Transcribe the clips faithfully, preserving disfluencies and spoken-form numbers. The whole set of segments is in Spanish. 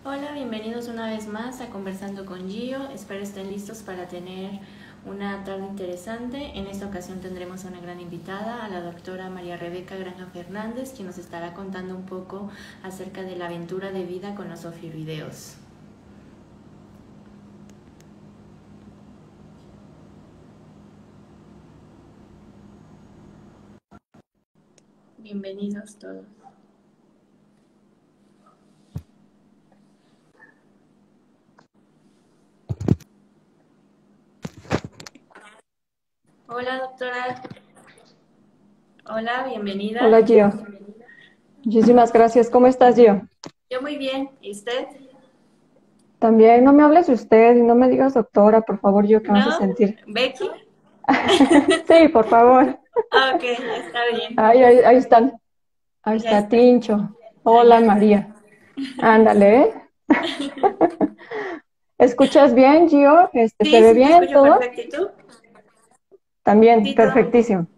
Hola, bienvenidos una vez más a Conversando con Gio. Espero estén listos para tener una tarde interesante. En esta ocasión tendremos a una gran invitada, a la doctora María Rebeca Granja Fernández, quien nos estará contando un poco acerca de la aventura de vida con los ofiuroideos. Bienvenidos todos. Hola, doctora. Hola, bienvenida. Hola Gio, muchísimas gracias. ¿Cómo estás, Gio? Yo muy bien. ¿Y usted? También no me hables de usted y no me digas doctora, por favor, Gio, que me hace ¿No? sentir. ¿Becky? Sí, por favor. Ah, ok, está bien. Ahí, ahí, ahí están. Ahí Ya está está. Tincho. Allá Hola está. María. Ándale, ¿eh? ¿Escuchas bien, Gio? Este, ¿se Sí, ve sí, te bien escucho todo? perfecto. ¿Y tú? También, Sí, todo muy bien. perfectísimo.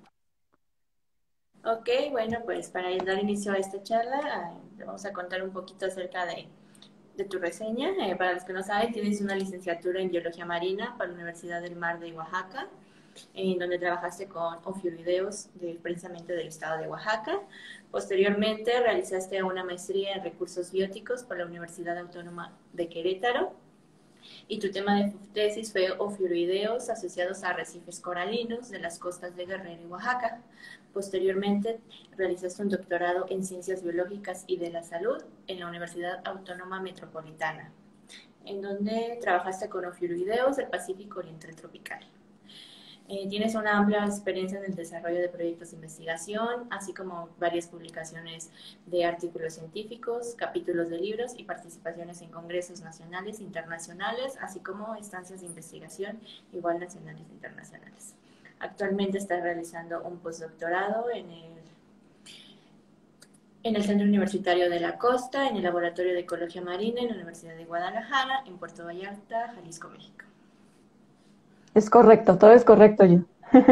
Ok, bueno, pues para dar inicio a esta charla, ah, te vamos a contar un poquito acerca de, de tu reseña. Eh, para los que no saben, tienes una licenciatura en Biología Marina para la Universidad del Mar de Oaxaca, en donde trabajaste con ofiuroideos de, precisamente del estado de Oaxaca. Posteriormente, realizaste una maestría en Recursos Bióticos por la Universidad Autónoma de Querétaro, y tu tema de tesis fue ofiuroideos asociados a arrecifes coralinos de las costas de Guerrero y Oaxaca. Posteriormente, realizaste un doctorado en Ciencias Biológicas y de la Salud en la Universidad Autónoma Metropolitana, en donde trabajaste con ofiuroideos del Pacífico Oriental Tropical. Eh, tienes una amplia experiencia en el desarrollo de proyectos de investigación, así como varias publicaciones de artículos científicos, capítulos de libros y participaciones en congresos nacionales e internacionales, así como estancias de investigación, igual nacionales e internacionales. Actualmente está realizando un postdoctorado en el, en el Centro Universitario de la Costa, en el Laboratorio de Ecología Marina en la Universidad de Guadalajara, en Puerto Vallarta, Jalisco, México. Es correcto, todo es correcto, Gio.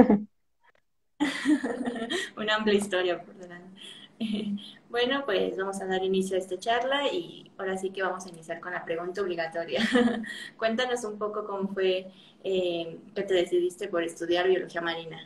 Una amplia historia por delante. Bueno, pues vamos a dar inicio a esta charla y ahora sí que vamos a iniciar con la pregunta obligatoria. Cuéntanos un poco cómo fue eh, que te decidiste por estudiar biología marina.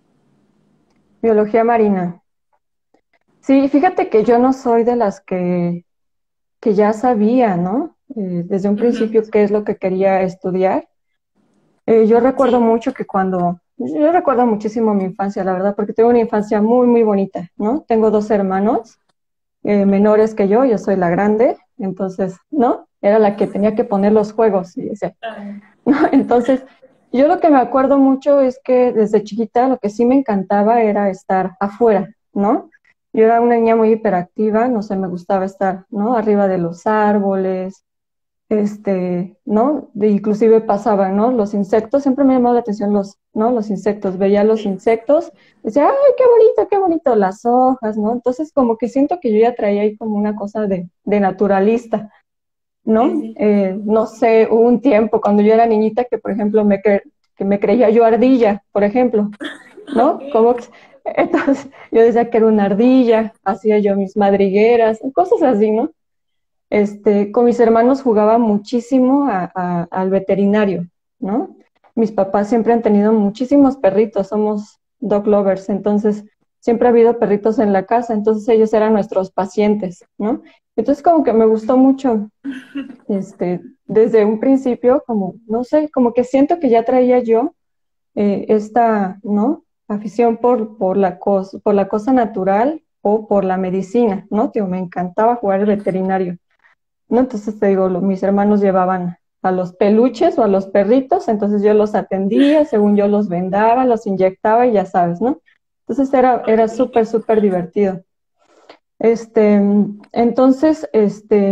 Biología marina. Sí, fíjate que yo no soy de las que, que ya sabía, ¿no? Eh, desde un Uh -huh. principio qué es lo que quería estudiar. Eh, yo recuerdo Sí. mucho que cuando, yo recuerdo muchísimo mi infancia, la verdad, porque tengo una infancia muy, muy bonita, ¿no? Tengo dos hermanos eh, menores que yo, yo soy la grande, entonces, ¿no? Era la que tenía que poner los juegos, y decía, Uh, ¿no? Entonces, yo lo que me acuerdo mucho es que desde chiquita lo que sí me encantaba era estar afuera, ¿no? Yo era una niña muy hiperactiva, no sé, me gustaba estar, ¿no? Arriba de los árboles, este, ¿no? De, inclusive pasaban, ¿no? Los insectos, siempre me llamó la atención los, ¿no? Los insectos, veía los sí. insectos, decía, ay, qué bonito, qué bonito, las hojas, ¿no? Entonces como que siento que yo ya traía ahí como una cosa de, de naturalista, Sí, ¿no? sí. Eh, no sé, hubo un tiempo cuando yo era niñita que, por ejemplo, me, cre que me creía yo ardilla, por ejemplo, Ok. ¿no? Como que, entonces yo decía que era una ardilla, hacía yo mis madrigueras, cosas así, ¿no? Este, con mis hermanos jugaba muchísimo a, a, al veterinario, ¿no? Mis papás siempre han tenido muchísimos perritos, somos dog lovers, entonces siempre ha habido perritos en la casa, entonces ellos eran nuestros pacientes, ¿no? Entonces como que me gustó mucho, este, desde un principio, como, no sé, como que siento que ya traía yo eh, esta, ¿no? Afición por, por, la cosa, por la cosa natural o por la medicina, ¿no? Tío, me encantaba jugar el veterinario. ¿No? Entonces te digo, lo, mis hermanos llevaban a los peluches o a los perritos, entonces yo los atendía, según yo los vendaba, los inyectaba y ya sabes, ¿no? Entonces era, era súper, Ok. súper divertido. Este, entonces, este,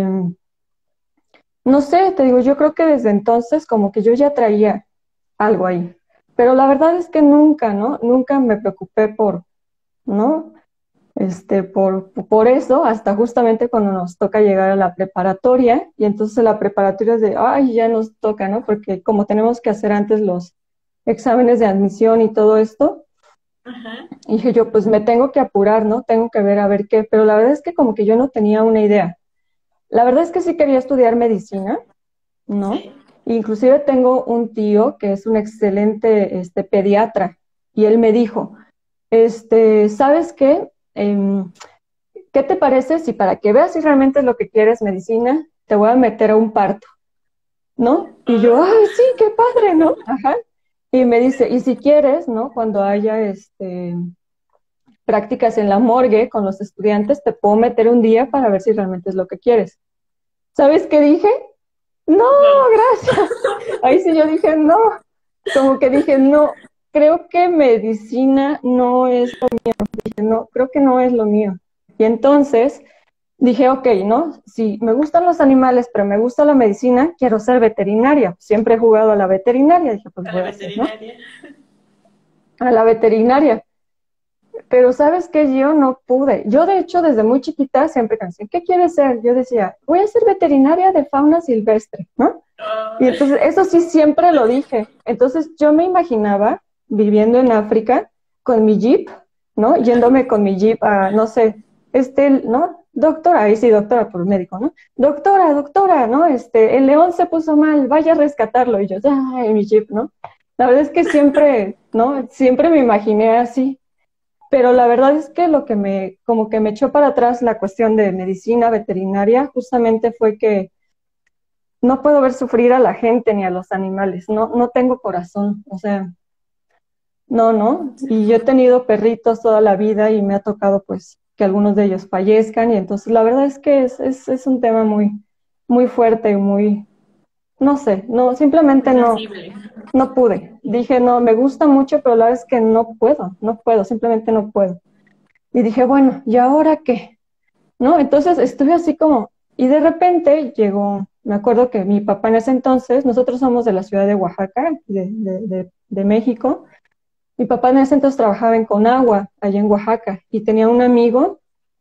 no sé, te digo, yo creo que desde entonces como que yo ya traía algo ahí, pero la verdad es que nunca, ¿no? Nunca me preocupé por, ¿no? Este, por, por eso, hasta justamente cuando nos toca llegar a la preparatoria, y entonces la preparatoria es de, ay, ya nos toca, ¿no? Porque como tenemos que hacer antes los exámenes de admisión y todo esto, Ajá. y dije yo, pues me tengo que apurar, ¿no? Tengo que ver a ver qué, pero la verdad es que como que yo no tenía una idea. la verdad es que sí quería estudiar medicina, ¿no? Sí. Inclusive tengo un tío que es un excelente este, pediatra y él me dijo, este, ¿sabes qué? Em, ¿qué te parece si para que veas si realmente es lo que quieres medicina, te voy a meter a un parto, ¿no? Y yo, Ah, ay, sí, qué padre, ¿no? Ajá. Y me dice, y si quieres, ¿no? Cuando haya este, prácticas en la morgue con los estudiantes, te puedo meter un día para ver si realmente es lo que quieres. ¿Sabes qué dije? No, no. gracias. Ahí sí yo dije, no. Como que dije, no, creo que medicina no es lo mío. Dije, no, creo que no es lo mío. Y entonces dije, ok, ¿no? Si me gustan los animales, pero me gusta la medicina, quiero ser veterinaria. Siempre he jugado a la veterinaria. Dije, pues A voy la a hacer, ¿no? veterinaria. A la veterinaria. Pero sabes que yo no pude. Yo, de hecho, desde muy chiquita siempre pensé, ¿qué quieres ser? Yo decía, voy a ser veterinaria de fauna silvestre, ¿no? Y Ah, entonces, eso sí siempre lo dije. Entonces, yo me imaginaba viviendo en África con mi jeep, ¿no? Yéndome con mi jeep a, no sé, este, ¿no? Doctora, ahí sí, doctora por médico, ¿no? Doctora, doctora, ¿no? Este, el león se puso mal, vaya a rescatarlo. Y yo, ay, mi jeep, ¿no? La verdad es que siempre, ¿no? Siempre me imaginé así. Pero la verdad es que lo que me, como que me echó para atrás la cuestión de medicina veterinaria, justamente fue que no puedo ver sufrir a la gente ni a los animales, no, no tengo corazón, o sea, no, no. Y yo he tenido perritos toda la vida y me ha tocado pues que algunos de ellos fallezcan y entonces la verdad es que es, es, es un tema muy, muy fuerte y muy, no sé, no, muy simplemente no, sensible. no pude. Dije, no, me gusta mucho, pero la verdad es que no puedo, no puedo, simplemente no puedo. Y dije, bueno, ¿y ahora qué? ¿No? Entonces estuve así como, y de repente llegó, me acuerdo que mi papá en ese entonces, nosotros somos de la ciudad de Oaxaca, de, de, de, de México, mi papá en ese entonces trabajaba en Conagua, allá en Oaxaca, y tenía un amigo,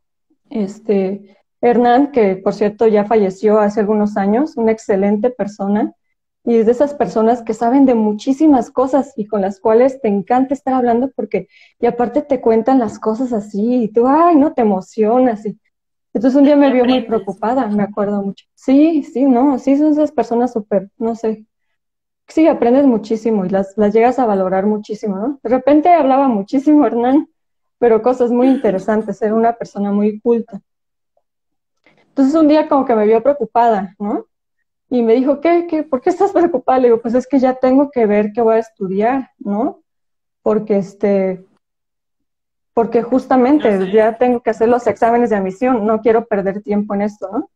este, Hernán, que por cierto ya falleció hace algunos años, una excelente persona, y es de esas personas que saben de muchísimas cosas y con las cuales te encanta estar hablando porque, y aparte te cuentan las cosas así, y tú, ay, no te emocionas, y entonces un día Y me vio muy aprendes. preocupada, me acuerdo mucho. Sí, sí, no, sí, son esas personas súper, no sé, sí, aprendes muchísimo y las, las llegas a valorar muchísimo, ¿no? De repente hablaba muchísimo Hernán, pero cosas muy interesantes, era una persona muy culta. Entonces un día como que me vio preocupada, ¿no? Y me dijo, ¿qué, qué, por qué estás preocupada? Le digo, pues es que ya tengo que ver qué voy a estudiar, ¿no? Porque este, porque No justamente sé. ya tengo que hacer los exámenes de admisión, no quiero perder tiempo en esto, ¿no?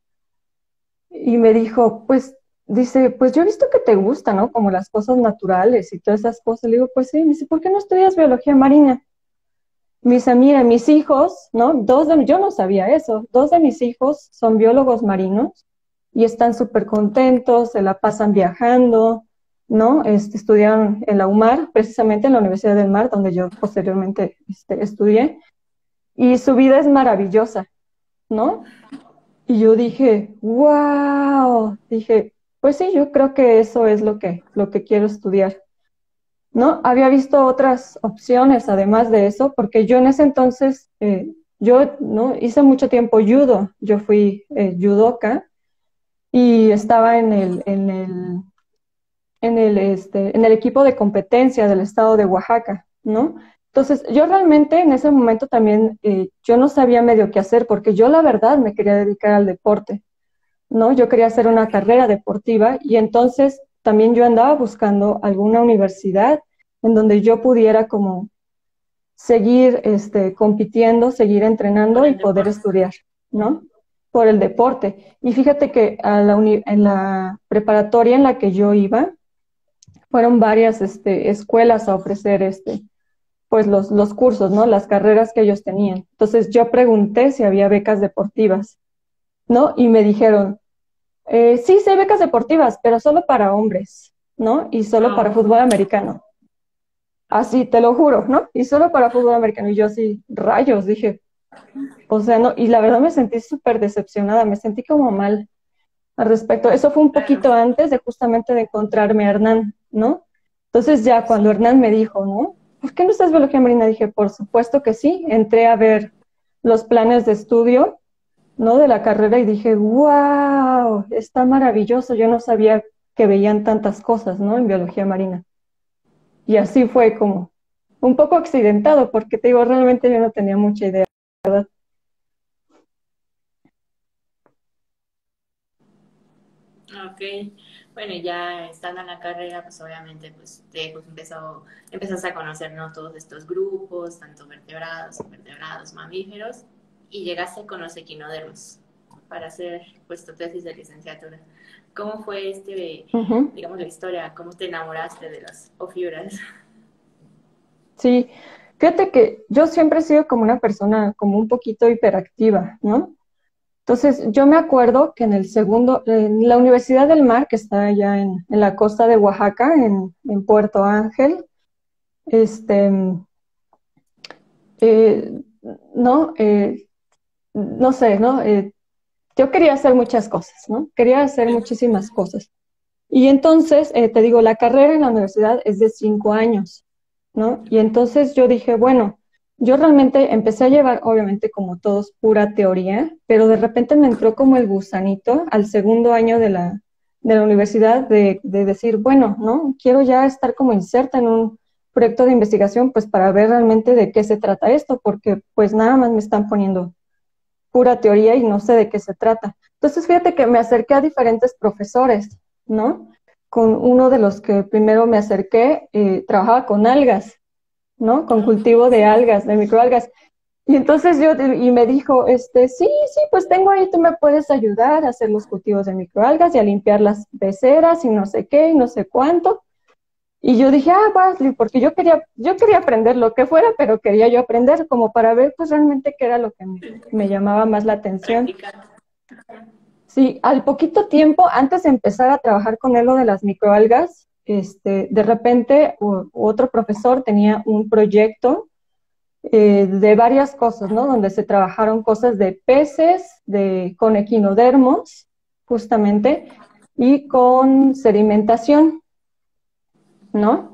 Y me dijo, pues, dice, pues yo he visto que te gusta, ¿no? Como las cosas naturales y todas esas cosas. Le digo, pues sí. Me dice, ¿por qué no estudias biología marina? Me dice, mira, mis hijos, ¿no? Dos de, yo no sabía eso, dos de mis hijos son biólogos marinos y están súper contentos, se la pasan viajando, ¿no? Este, estudiaron en la UMAR, precisamente en la Universidad del Mar, donde yo posteriormente este, estudié, y su vida es maravillosa, ¿no? Y yo dije, wow, dije, pues sí, yo creo que eso es lo que, lo que quiero estudiar, ¿no? Había visto otras opciones además de eso, porque yo en ese entonces, eh, yo, ¿no? Hice mucho tiempo judo, yo fui eh, judoka y estaba en el, en el, en el, este, en el equipo de competencia del estado de Oaxaca, ¿no? Entonces, yo realmente en ese momento también, eh, yo no sabía medio qué hacer, porque yo la verdad me quería dedicar al deporte. ¿No? Yo quería hacer una carrera deportiva y entonces también yo andaba buscando alguna universidad en donde yo pudiera como seguir este, compitiendo, seguir Por entrenando y el poder deporte. estudiar, ¿no? Por el deporte. Y fíjate que a la uni- en la preparatoria en la que yo iba, fueron varias este, escuelas a ofrecer este, pues los, los cursos, ¿no? Las carreras que ellos tenían. Entonces yo pregunté si había becas deportivas, ¿no? Y me dijeron, Eh, sí, sí hay becas deportivas, pero solo para hombres, ¿no? Y solo para Oh, fútbol americano. Así, te lo juro, ¿no? Y solo para fútbol americano. Y yo así, rayos, dije, o sea, no, y la verdad me sentí súper decepcionada, me sentí como mal al respecto. Eso fue un claro. poquito antes de justamente de encontrarme a Hernán, ¿no? Entonces ya cuando Sí. Hernán me dijo, ¿no? ¿Por qué no estás biología marina? Dije, por supuesto que sí. Entré a ver los planes de estudio ¿no? De la carrera y dije, wow, está maravilloso. Yo no sabía que veían tantas cosas, ¿no? En biología marina. Y así fue como un poco accidentado, porque te digo, realmente yo no tenía mucha idea, ¿verdad? Ok, bueno, y ya estando en la carrera, pues obviamente pues, te, pues empezó, empezaste a conocer, ¿no? Todos estos grupos, tanto vertebrados, invertebrados, mamíferos, y llegaste con los equinodermos para hacer pues tu tesis de licenciatura. ¿Cómo fue este, Ujú. digamos, la historia? ¿Cómo te enamoraste de las ofiuras? Sí, fíjate que yo siempre he sido como una persona como un poquito hiperactiva, ¿no? Entonces, yo me acuerdo que en el segundo, en la Universidad del Mar, que está allá en, en la costa de Oaxaca, en, en Puerto Ángel, este, eh, no, eh, no sé, ¿no? Eh, yo quería hacer muchas cosas, ¿no? Quería hacer muchísimas cosas. Y entonces, eh, te digo, la carrera en la universidad es de cinco años, ¿no? Y entonces yo dije, bueno, yo realmente empecé a llevar, obviamente como todos, pura teoría, pero de repente me entró como el gusanito al segundo año de la, de la universidad de, de decir, bueno, ¿no? Quiero ya estar como inserta en un proyecto de investigación, pues para ver realmente de qué se trata esto, porque pues nada más me están poniendo pura teoría y no sé de qué se trata. Entonces, fíjate que me acerqué a diferentes profesores, ¿no? Con uno de los que primero me acerqué, eh, trabajaba con algas, ¿no? Con Ah, cultivo de algas, de microalgas. Y entonces yo, y me dijo, este, sí, sí, pues tengo ahí, tú me puedes ayudar a hacer los cultivos de microalgas y a limpiar las peceras y no sé qué y no sé cuánto. Y yo dije, ah, Wesley, porque yo quería, yo quería aprender lo que fuera, pero quería yo aprender como para ver pues realmente qué era lo que me, me llamaba más la atención. practicar. Sí, al poquito tiempo, antes de empezar a trabajar con él lo de las microalgas, este, de repente u- otro profesor tenía un proyecto eh, de varias cosas, ¿no? Donde se trabajaron cosas de peces, de, con equinodermos, justamente, y con sedimentación, ¿no?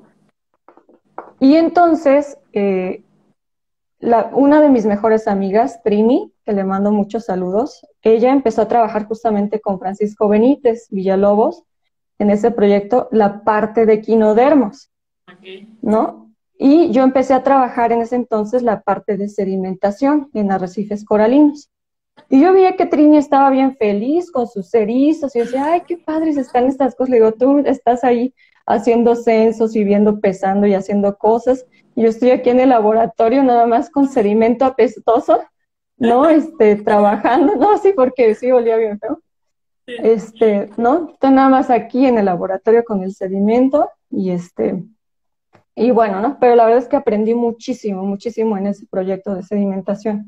Y entonces, eh, la, una de mis mejores amigas, Trini, que le mando muchos saludos, ella empezó a trabajar justamente con Francisco Benítez Villalobos en ese proyecto, la parte de equinodermos, Okay. ¿no? Y yo empecé a trabajar en ese entonces la parte de sedimentación en arrecifes coralinos. Y yo vi que Trini estaba bien feliz con sus erizos y yo decía, ay, qué padres están estas cosas. Le digo, tú estás ahí haciendo censos y viendo, pesando y haciendo cosas. Y yo estoy aquí en el laboratorio nada más con sedimento apestoso, ¿no? Este, trabajando, no, sí, porque sí olía bien feo. Este, ¿no? Estoy nada más aquí en el laboratorio con el sedimento y este, y bueno, ¿no? Pero la verdad es que aprendí muchísimo, muchísimo en ese proyecto de sedimentación.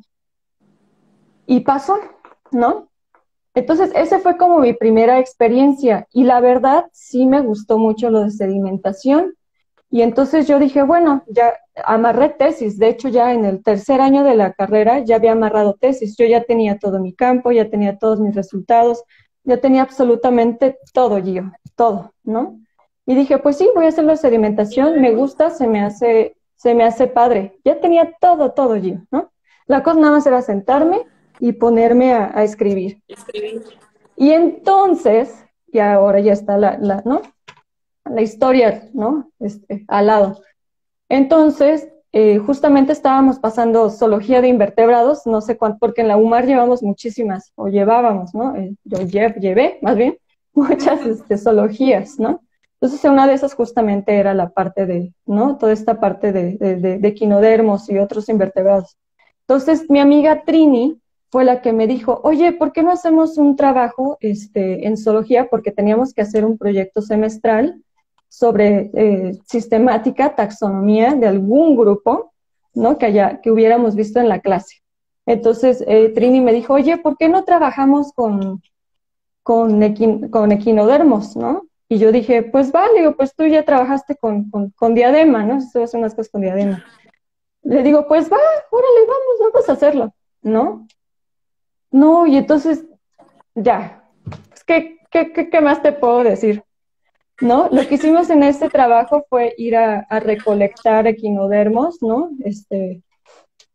Y pasó, ¿no? Entonces, esa fue como mi primera experiencia y la verdad sí me gustó mucho lo de sedimentación y entonces yo dije, bueno, ya amarré tesis, de hecho ya en el tercer año de la carrera ya había amarrado tesis, yo ya tenía todo mi campo, ya tenía todos mis resultados, ya tenía absolutamente todo, Gio, todo, ¿no? Y dije, pues sí, voy a hacer la sedimentación, me ¿Equinodermos? gusta, se me hace, se me hace padre, ya tenía todo, todo, Gio, ¿no? La cosa nada más era sentarme y ponerme a, a escribir. Escribir. Y entonces, y ahora ya está la, la, ¿no? La historia, ¿no? Este, al lado. Entonces, eh, justamente estábamos pasando zoología de invertebrados, no sé cuánto, porque en la UMAR llevamos muchísimas, o llevábamos, ¿no? Eh, yo lle llevé, más bien, muchas este, zoologías, ¿no? Entonces, una de esas justamente era la parte de, ¿no? Toda esta parte de, de, de, de equinodermos y otros invertebrados. Entonces, mi amiga Trini fue la que me dijo, oye, ¿por qué no hacemos un trabajo este, en zoología? Porque teníamos que hacer un proyecto semestral sobre eh, sistemática, taxonomía de algún grupo, ¿no? Que, haya, que hubiéramos visto en la clase. Entonces, eh, Trini me dijo, oye, ¿por qué no trabajamos con, con, equin con equinodermos, ¿no? Y yo dije, pues vale, pues tú ya trabajaste con, con, con diadema, ¿no? Tú haces unas cosas con diadema. Le digo, pues va, órale, vamos, vamos a hacerlo, ¿no? No, y entonces, ya, pues, ¿qué, qué, qué, qué más te puedo decir? ¿No? Lo que hicimos en este trabajo fue ir a, a recolectar equinodermos, ¿no? Este,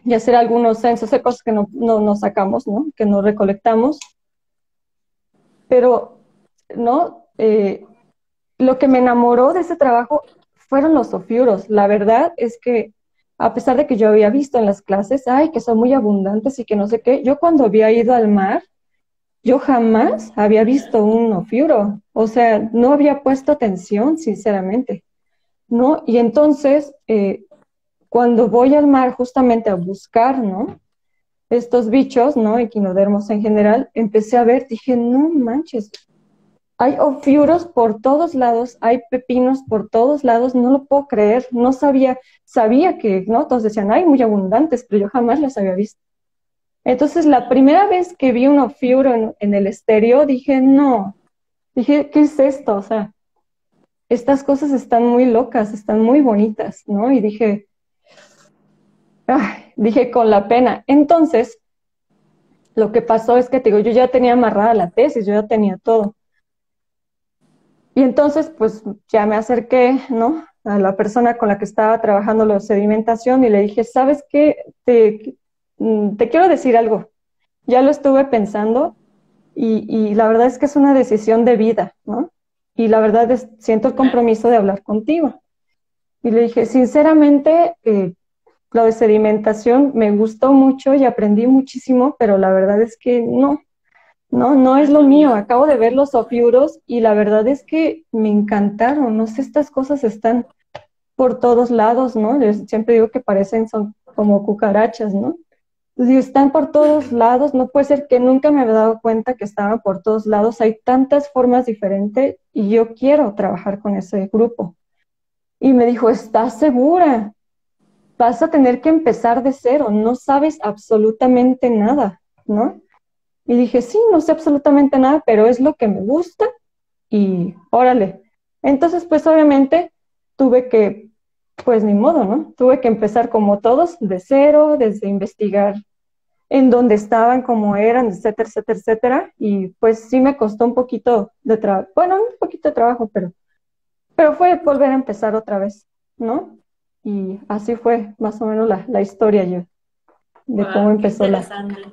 y hacer algunos censos, hay cosas que no, no, no sacamos, ¿no? Que no recolectamos, pero, ¿no? Eh, lo que me enamoró de ese trabajo fueron los ofiuros. La verdad es que, a pesar de que yo había visto en las clases, ay, que son muy abundantes y que no sé qué, yo cuando había ido al mar, yo jamás había visto un ofiuro, o sea, no había puesto atención, sinceramente, ¿no? Y entonces, eh, cuando voy al mar justamente a buscar, ¿no? Estos bichos, ¿no? Equinodermos en general, empecé a ver, dije, no manches, hay ofiuros por todos lados, hay pepinos por todos lados, no lo puedo creer, no sabía, sabía que, ¿no? Todos decían, ay, muy abundantes, pero yo jamás los había visto. Entonces, la primera vez que vi un ofiuro en, en el estéreo, dije, no, dije, ¿qué es esto? O sea, estas cosas están muy locas, están muy bonitas, ¿no? Y dije, ay, dije con la pena. Entonces, lo que pasó es que, te digo, yo ya tenía amarrada la tesis, yo ya tenía todo. Y entonces, pues, ya me acerqué, ¿no? A la persona con la que estaba trabajando la sedimentación y le dije, ¿sabes qué? Te, te quiero decir algo. Ya lo estuve pensando y, y la verdad es que es una decisión de vida, ¿no? Y la verdad es, siento el compromiso de hablar contigo. Y le dije, sinceramente, eh, lo de sedimentación me gustó mucho y aprendí muchísimo, pero la verdad es que no, no, no No es es lo lo mío. mío. Acabo de ver los ofiuros y la verdad es que me encantaron. No sé, estas cosas están por todos lados, ¿no? Yo siempre digo que parecen, son como cucarachas, ¿no? Si están por todos lados, no puede ser que nunca me había dado cuenta que estaban por todos lados. Hay tantas formas diferentes y yo quiero trabajar con ese grupo. Y me dijo, ¿estás segura? Vas a tener que empezar de cero, no sabes absolutamente nada, ¿no? Y dije, sí, no sé absolutamente nada, pero es lo que me gusta y órale. Entonces, pues obviamente tuve que, pues ni modo, ¿no? Tuve que empezar como todos, de cero, desde investigar en dónde estaban, cómo eran, etcétera, etcétera, etcétera. Y pues sí me costó un poquito de trabajo, bueno, un poquito de trabajo, pero, pero fue volver a empezar otra vez, ¿no? Y así fue más o menos la, la historia yo, de cómo Wow, qué empezó la, interesante.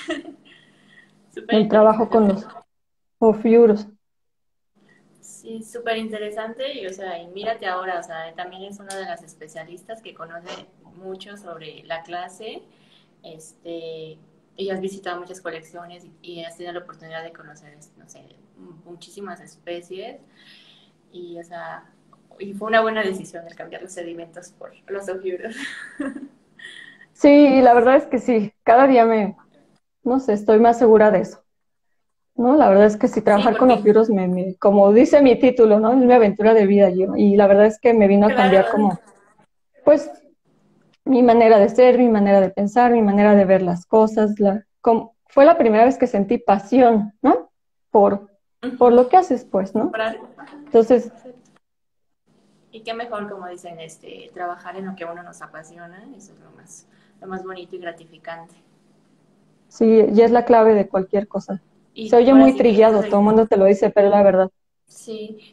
Súper el trabajo interesante. con los ofiuros. Sí, súper interesante y, o sea, y mírate ahora, o sea, también es una de las especialistas que conoce mucho sobre la clase, este, y has visitado muchas colecciones y, y has tenido la oportunidad de conocer, no sé, muchísimas especies y, o sea, y fue una buena decisión el cambiar los sedimentos por los ofiuros. Sí, la verdad es que sí, cada día me, no sé, estoy más segura de eso, ¿no? La verdad es que sí, Sí, trabajar con porque, ofiuros, me, me, como dice mi título, ¿no? Es mi aventura de vida yo, y la verdad es que me vino a cambiar claro, como, pues, mi manera de ser, mi manera de pensar, mi manera de ver las cosas. La, como, fue la primera vez que sentí pasión, ¿no? Por, por uh-huh. lo que haces, pues, ¿no? Para, Entonces, y qué mejor, como dicen, este, trabajar en lo que a uno nos apasiona, eso es lo más, lo más bonito y gratificante. sí, y es la clave de cualquier cosa. Se Y oye ahora muy sí que, trillado, todo el mundo te lo dice, pero es la verdad. sí,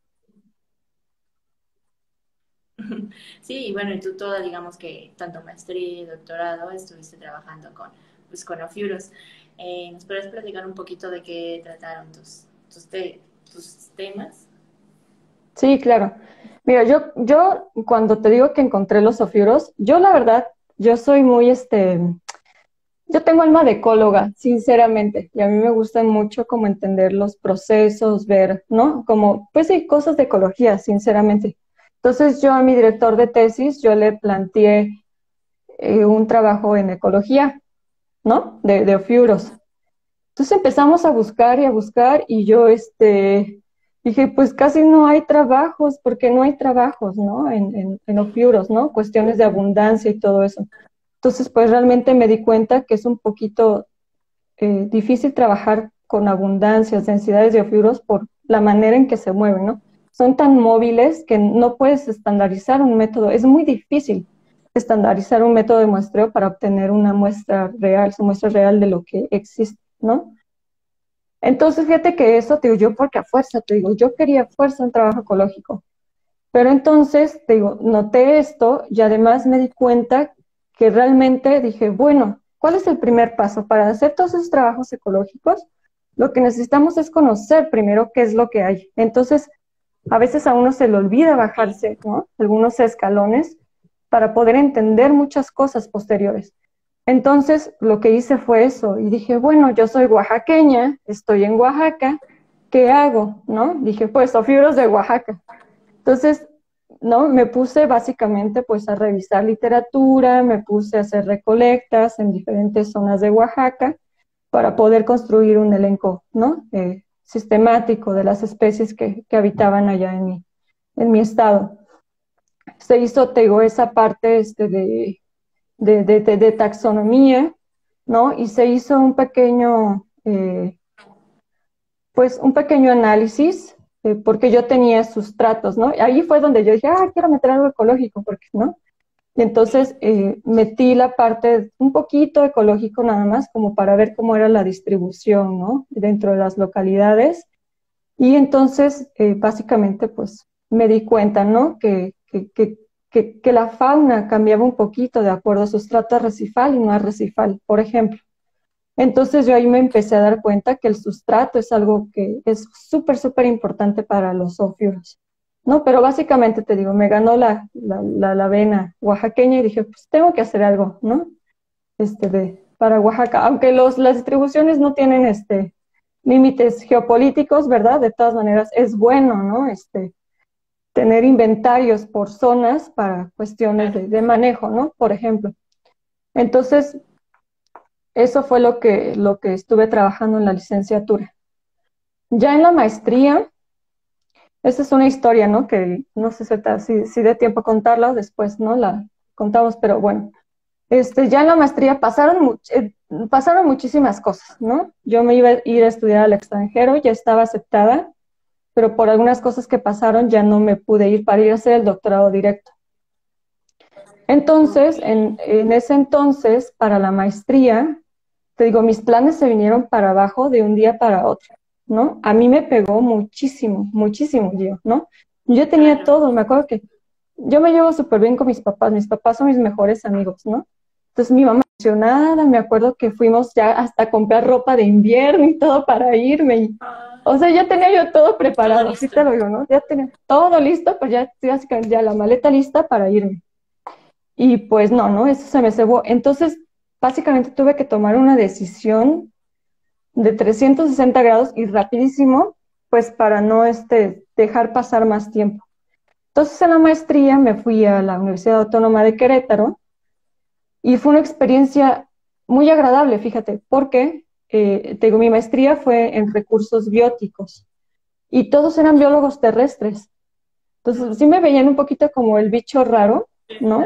sí, y bueno, y tú toda, digamos que tanto maestría y doctorado estuviste trabajando con, pues, con Ofiuros. Eh, ¿Nos puedes platicar un poquito de qué trataron tus, tus, te, tus temas? Sí, claro. Mira, yo, yo cuando te digo que encontré los ofiuros, yo la verdad, yo soy muy, este, yo tengo alma de ecóloga, sinceramente, y a mí me gusta mucho como entender los procesos, ver, ¿no? Como, pues sí, cosas de ecología, sinceramente. Entonces yo a mi director de tesis, yo le planteé eh, un trabajo en ecología, ¿no? De, de ofiuros. Entonces empezamos a buscar y a buscar y yo, este, dije, pues casi no hay trabajos, porque no hay trabajos, ¿no? En, en, en ofiuros, ¿no? Cuestiones de abundancia y todo eso. Entonces, pues realmente me di cuenta que es un poquito eh, difícil trabajar con abundancias, densidades de ofiuros por la manera en que se mueven, ¿no? Son tan móviles que no puedes estandarizar un método, es muy difícil estandarizar un método de muestreo para obtener una muestra real, su muestra real de lo que existe, ¿no? Entonces, fíjate que eso, te digo, yo porque a fuerza, te digo, yo quería a fuerza un trabajo ecológico, pero entonces, te digo, noté esto y además me di cuenta que realmente dije, bueno, ¿cuál es el primer paso? Para hacer todos esos trabajos ecológicos, lo que necesitamos es conocer primero qué es lo que hay. Entonces, a veces a uno se le olvida bajarse, ¿no? Algunos escalones para poder entender muchas cosas posteriores. Entonces, lo que hice fue eso, y dije, bueno, yo soy oaxaqueña, estoy en Oaxaca, ¿qué hago? ¿No? Dije, pues, Zofibros de Oaxaca. Entonces, ¿no? Me puse básicamente pues a revisar literatura, me puse a hacer recolectas en diferentes zonas de Oaxaca para poder construir un elenco, ¿no? Eh, sistemático de las especies que, que habitaban allá en mi, en mi estado. Se hizo, te digo, esa parte este, de, de, de, de, de taxonomía, ¿no? Y se hizo un pequeño, eh, pues un pequeño análisis, eh, porque yo tenía sustratos, ¿no? Ahí fue donde yo dije, ah, quiero meter algo ecológico, porque, ¿no? Y entonces eh, metí la parte un poquito ecológico nada más, como para ver cómo era la distribución, ¿no? Dentro de las localidades. Y entonces, eh, básicamente, pues, me di cuenta, ¿no? Que, que, que, que, que la fauna cambiaba un poquito de acuerdo a sustrato arrecifal y no arrecifal, por ejemplo. Entonces yo ahí me empecé a dar cuenta que el sustrato es algo que es súper, súper importante para los zoofilos, ¿no? Pero básicamente te digo, me ganó la, la, la, la vena oaxaqueña y dije, pues tengo que hacer algo, ¿no? Este de, para Oaxaca, aunque los, las distribuciones no tienen este, límites geopolíticos, ¿verdad? De todas maneras es bueno, ¿no? Este, tener inventarios por zonas para cuestiones de, de manejo, ¿no? Por ejemplo. Entonces, eso fue lo que, lo que estuve trabajando en la licenciatura. Ya en la maestría, esta es una historia, ¿no? Que no sé si, si dé tiempo a contarla o después, ¿no? La contamos, pero bueno. Este, ya en la maestría pasaron, much eh, pasaron muchísimas cosas, ¿no? Yo me iba a ir a estudiar al extranjero, ya estaba aceptada, pero por algunas cosas que pasaron ya no me pude ir para ir a hacer el doctorado directo. Entonces, en, en ese entonces, para la maestría, te digo, mis planes se vinieron para abajo de un día para otro, ¿no? A mí me pegó muchísimo, muchísimo, yo, ¿no? Yo tenía todo, me acuerdo que yo me llevo súper bien con mis papás, mis papás son mis mejores amigos, ¿no? Entonces mi mamá emocionada, me acuerdo que fuimos ya hasta a comprar ropa de invierno y todo para irme, y, o sea, ya tenía yo todo preparado, así te lo digo, ¿no? Ya tenía todo listo, pues ya, básicamente ya la maleta lista para irme. Y pues no, ¿no? Eso se me cebó. Entonces, básicamente tuve que tomar una decisión de trescientos sesenta grados y rapidísimo, pues para no este, dejar pasar más tiempo. Entonces en la maestría me fui a la Universidad Autónoma de Querétaro y fue una experiencia muy agradable, fíjate, porque eh, te digo, mi maestría fue en recursos bióticos y todos eran biólogos terrestres. Entonces sí me veían un poquito como el bicho raro, ¿no?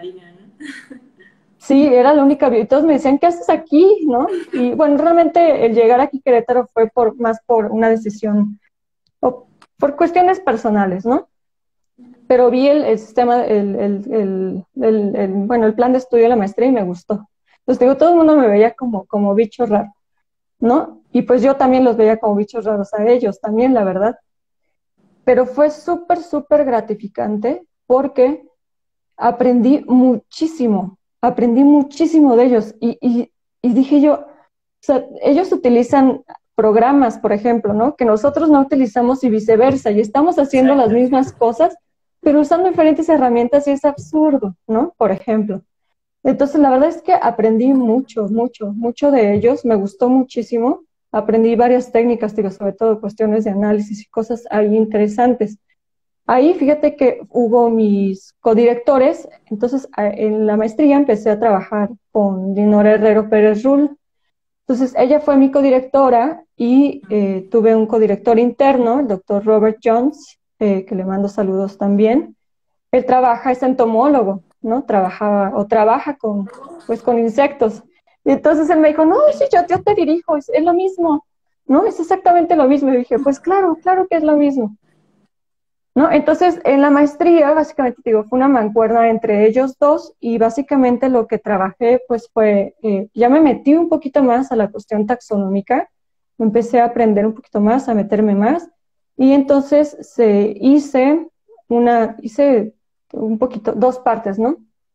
Sí, era la única, y todos me decían, ¿qué haces aquí? ¿No? Y bueno, realmente el llegar aquí a Querétaro fue por, más por una decisión, o por cuestiones personales, ¿no? Pero vi el, el sistema, el, el, el, el, el, bueno, el plan de estudio de la maestría y me gustó. Entonces digo, todo el mundo me veía como, como bicho raro, ¿no? Y pues yo también los veía como bichos raros a ellos también, la verdad. Pero fue súper, súper gratificante porque aprendí muchísimo. Aprendí muchísimo de ellos y, y, y dije yo, o sea, ellos utilizan programas, por ejemplo, ¿no? Que nosotros no utilizamos y viceversa, y estamos haciendo las mismas cosas, pero usando diferentes herramientas y es absurdo, ¿no? Por ejemplo. Entonces, la verdad es que aprendí mucho, mucho, mucho de ellos, me gustó muchísimo, aprendí varias técnicas, digo, sobre todo cuestiones de análisis y cosas ahí interesantes. Ahí fíjate que hubo mis codirectores, entonces en la maestría empecé a trabajar con Dinora Herrero Pérez Rull. Entonces ella fue mi codirectora y eh, tuve un codirector interno, el doctor Robert Jones, eh, que le mando saludos también. Él trabaja, es entomólogo, ¿no? Trabajaba o trabaja con, pues, con insectos. Y entonces él me dijo, no, sí, yo, yo te dirijo, es, es lo mismo, ¿no? Es exactamente lo mismo. Y dije, pues claro, claro que es lo mismo. ¿No? Entonces, en la maestría, básicamente, digo, fue una mancuerna entre ellos dos y básicamente lo que trabajé, pues fue, eh, ya me metí un poquito más a la cuestión taxonómica, empecé a aprender un poquito más, a meterme más, y entonces se hice una, hice un poquito, dos partes, ¿no?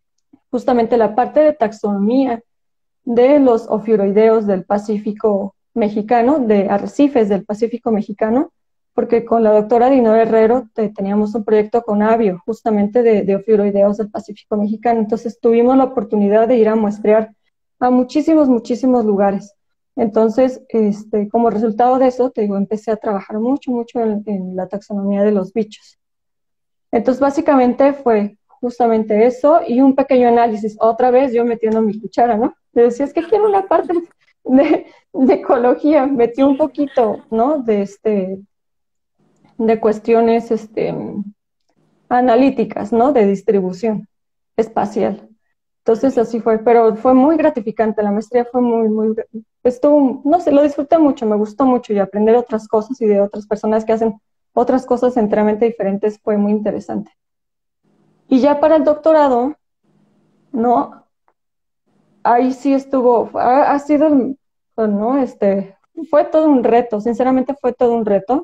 justamente la parte de taxonomía de los ofiuroideos del Pacífico mexicano, de arrecifes del Pacífico mexicano, porque con la doctora Dinora Herrero te, teníamos un proyecto con Avio, justamente de, de ofiuroideos del Pacífico mexicano. Entonces tuvimos la oportunidad de ir a muestrear a muchísimos, muchísimos lugares. Entonces, este, como resultado de eso, te digo, empecé a trabajar mucho, mucho en, en la taxonomía de los bichos. Entonces, básicamente fue justamente eso y un pequeño análisis. Otra vez yo metiendo mi cuchara, ¿no? Le decía, es que quiero una parte de, de ecología. Metí un poquito, ¿no? De, este, de cuestiones este, analíticas, ¿no? De distribución espacial. Entonces así fue, pero fue muy gratificante. La maestría fue muy, muy, estuvo, no sé, lo disfruté mucho, me gustó mucho y aprender otras cosas y de otras personas que hacen otras cosas enteramente diferentes fue muy interesante. Y ya para el doctorado, ¿no? Ahí sí estuvo, ha, ha sido, ¿no? Este, fue todo un reto, sinceramente fue todo un reto.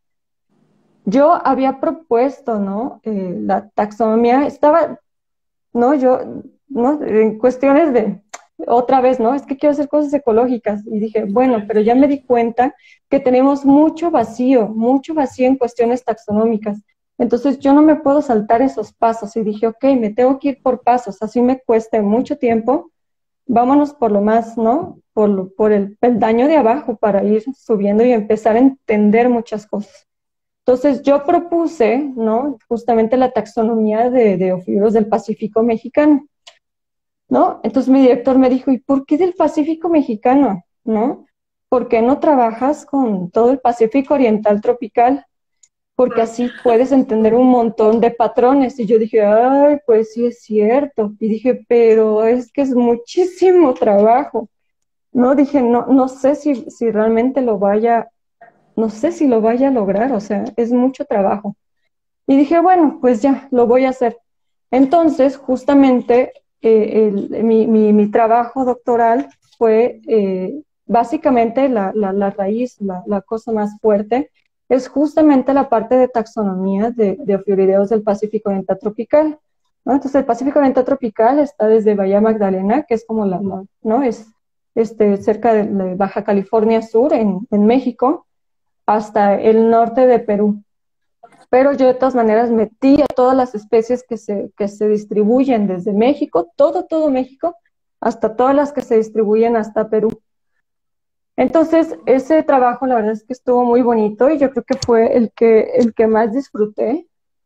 Yo había propuesto, ¿no? Eh, la taxonomía, estaba, ¿no? Yo, ¿no? En cuestiones de, otra vez, ¿no? Es que quiero hacer cosas ecológicas. Y dije, bueno, pero ya me di cuenta que tenemos mucho vacío, mucho vacío en cuestiones taxonómicas. Entonces yo no me puedo saltar esos pasos. Y dije, ok, me tengo que ir por pasos, así me cueste mucho tiempo. Vámonos por lo más, ¿no? Por, lo, por el peldaño de abajo para ir subiendo y empezar a entender muchas cosas. Entonces yo propuse, ¿no? Justamente la taxonomía de, de ofiuros del Pacífico mexicano, ¿no? Entonces mi director me dijo, ¿y por qué del Pacífico mexicano? ¿No? ¿Por qué no trabajas con todo el Pacífico oriental tropical? Porque así puedes entender un montón de patrones. Y yo dije, ay, pues sí es cierto. Y dije, pero es que es muchísimo trabajo. No, dije, no, no sé si, si realmente lo vaya, no sé si lo vaya a lograr, o sea, es mucho trabajo. Y dije, bueno, pues ya, lo voy a hacer. Entonces, justamente, eh, el, mi, mi, mi trabajo doctoral fue eh, básicamente la, la, la raíz, la, la cosa más fuerte, es justamente la parte de taxonomía de, de ofiurideos del Pacífico Oriental Tropical, ¿no? Entonces, el Pacífico Oriental Tropical está desde Bahía Magdalena, que es como la, la ¿no? Es este, cerca de, de Baja California Sur, en, en México, hasta el norte de Perú. Pero yo de todas maneras metí a todas las especies que se, que se distribuyen desde México, todo, todo México, hasta todas las que se distribuyen hasta Perú. Entonces, ese trabajo la verdad es que estuvo muy bonito y yo creo que fue el que, el que más disfruté,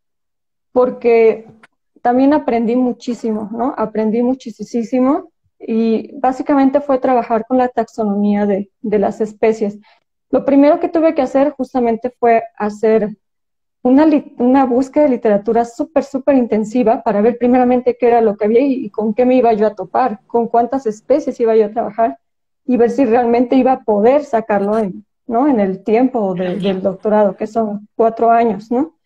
porque también aprendí muchísimo, ¿no? Aprendí muchísimo y básicamente fue trabajar con la taxonomía de, de las especies. Lo primero que tuve que hacer justamente fue hacer Una, una búsqueda de literatura súper, súper intensiva para ver primeramente qué era lo que había y, y con qué me iba yo a topar, con cuántas especies iba yo a trabajar y ver si realmente iba a poder sacarlo en, ¿no? en el tiempo de, del doctorado, que son cuatro años, ¿no?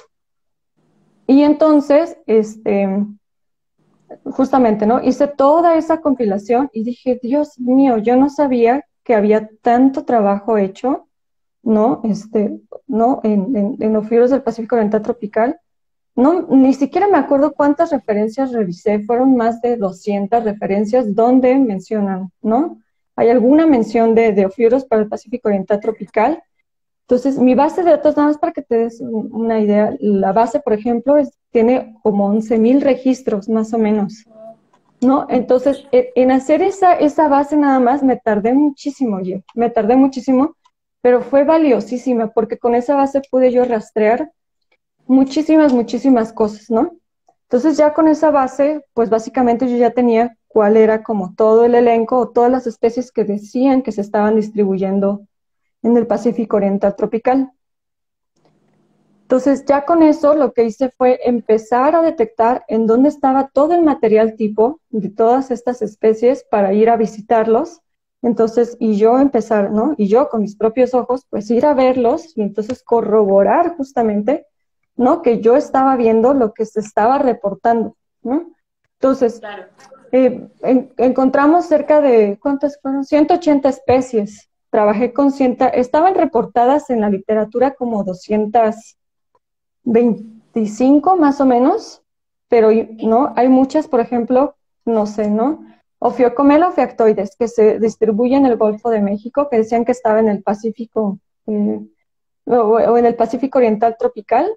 Y entonces, este, justamente, ¿no? Hice toda esa compilación y dije, Dios mío, yo no sabía que había tanto trabajo hecho, ¿no? Este, ¿no? En, en, en los ofiuros del Pacífico Oriental Tropical. No, ni siquiera me acuerdo cuántas referencias revisé, fueron más de doscientas referencias donde mencionan, ¿no? Hay alguna mención de, de ofiuros para el Pacífico Oriental Tropical. Entonces, mi base de datos, nada más para que te des una idea, la base, por ejemplo, es, tiene como once mil registros, más o menos, ¿no? Entonces, en hacer esa, esa base nada más me tardé muchísimo, yo, me tardé muchísimo, pero fue valiosísima porque con esa base pude yo rastrear muchísimas, muchísimas cosas, ¿no? Entonces ya con esa base, pues básicamente yo ya tenía cuál era como todo el elenco o todas las especies que decían que se estaban distribuyendo en el Pacífico Oriental Tropical. Entonces ya con eso lo que hice fue empezar a detectar en dónde estaba todo el material tipo de todas estas especies para ir a visitarlos. Entonces, y yo empezar, ¿no? Y yo con mis propios ojos, pues ir a verlos y entonces corroborar justamente, ¿no? Que yo estaba viendo lo que se estaba reportando, ¿no? Entonces, claro. eh, en, encontramos cerca de, ¿cuántas fueron? ciento ochenta especies. Trabajé con cien, estaban reportadas en la literatura como doscientas veinticinco más o menos, pero no, hay muchas, por ejemplo, no sé, ¿no? Ophiocomela ofiactoides, que se distribuye en el Golfo de México, que decían que estaba en el Pacífico, eh, o, o en el Pacífico Oriental tropical,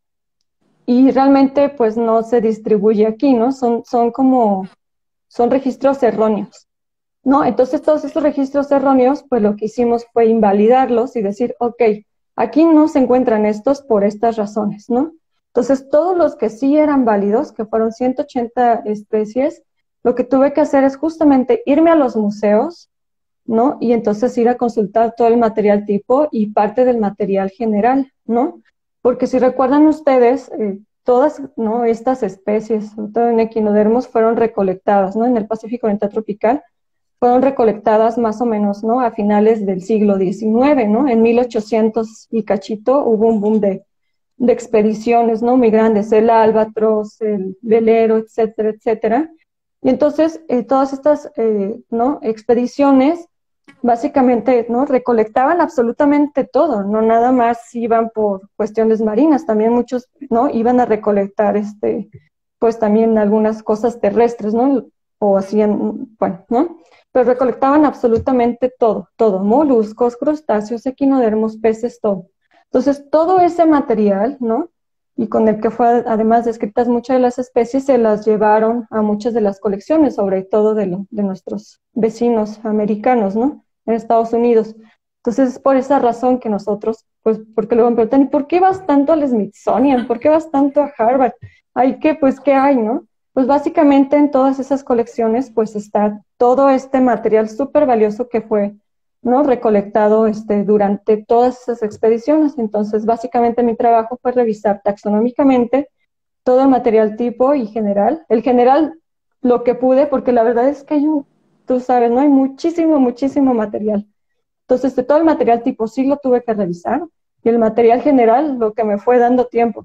y realmente pues no se distribuye aquí, ¿no? Son, son como, son registros erróneos, ¿no? Entonces todos estos registros erróneos, pues lo que hicimos fue invalidarlos y decir, ok, aquí no se encuentran estos por estas razones, ¿no? Entonces todos los que sí eran válidos, que fueron ciento ochenta especies, lo que tuve que hacer es justamente irme a los museos, ¿no? Y entonces ir a consultar todo el material tipo y parte del material general, ¿no? Porque si recuerdan ustedes, eh, todas, ¿no?, estas especies, sobre todo en equinodermos, fueron recolectadas, ¿no? En el Pacífico Oriental tropical, fueron recolectadas más o menos, ¿no?, a finales del siglo diecinueve, ¿no? En mil ochocientos y cachito hubo un boom de, de expediciones, ¿no?, muy grandes, el Albatros, el Velero, etcétera, etcétera. Y entonces, eh, todas estas, eh, ¿no?, expediciones, básicamente, ¿no?, recolectaban absolutamente todo, no nada más iban por cuestiones marinas, también muchos, ¿no?, iban a recolectar, este, pues también algunas cosas terrestres, ¿no?, o hacían, bueno, ¿no?, pero recolectaban absolutamente todo, todo, moluscos, crustáceos, equinodermos, peces, todo. Entonces, todo ese material, ¿no?, y con el que fue además descritas muchas de las especies, se las llevaron a muchas de las colecciones, sobre todo de, lo, de nuestros vecinos americanos, ¿no?, en Estados Unidos. Entonces, es por esa razón que nosotros, pues, porque luego me preguntan, ¿y por qué vas tanto al Smithsonian? ¿Por qué vas tanto a Harvard? ¿Hay qué? Pues, ¿qué hay, no? Pues, básicamente, en todas esas colecciones, pues, está todo este material súper valioso que fue, ¿no?, recolectado este, durante todas esas expediciones. Entonces, básicamente, mi trabajo fue revisar taxonómicamente todo el material tipo y general. El general, lo que pude, porque la verdad es que hay un, tú sabes, ¿no?, hay muchísimo, muchísimo material. Entonces, de todo el material tipo sí lo tuve que revisar, y el material general, lo que me fue dando tiempo.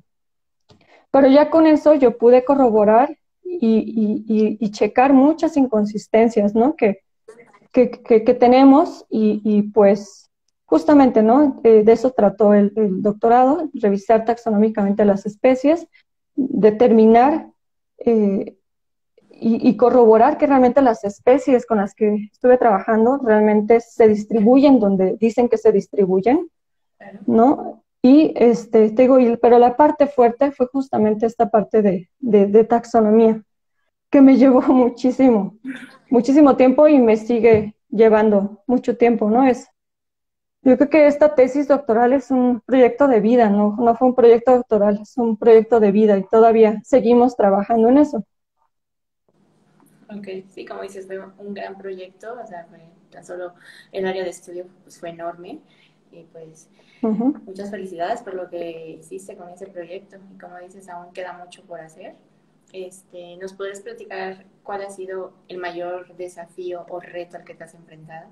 Pero ya con eso yo pude corroborar y, y, y, y checar muchas inconsistencias, ¿no?, que, que, que, que tenemos, y, y pues justamente, ¿no?, eh, de eso trató el, el doctorado, revisar taxonómicamente las especies, determinar eh, y, y corroborar que realmente las especies con las que estuve trabajando realmente se distribuyen donde dicen que se distribuyen, ¿no? Y, este, te digo, y, pero la parte fuerte fue justamente esta parte de, de, de taxonomía, que me llevó muchísimo, muchísimo tiempo y me sigue llevando mucho tiempo, ¿no? Es, yo creo que esta tesis doctoral es un proyecto de vida, ¿no? No fue un proyecto doctoral, es un proyecto de vida y todavía seguimos trabajando en eso. Ok, sí, como dices, fue un gran proyecto, o sea, fue tan solo el área de estudio pues, fue enorme, y pues Uh-huh. muchas felicidades por lo que hiciste con ese proyecto, y como dices, aún queda mucho por hacer. Este, ¿nos puedes platicar cuál ha sido el mayor desafío o reto al que te has enfrentado?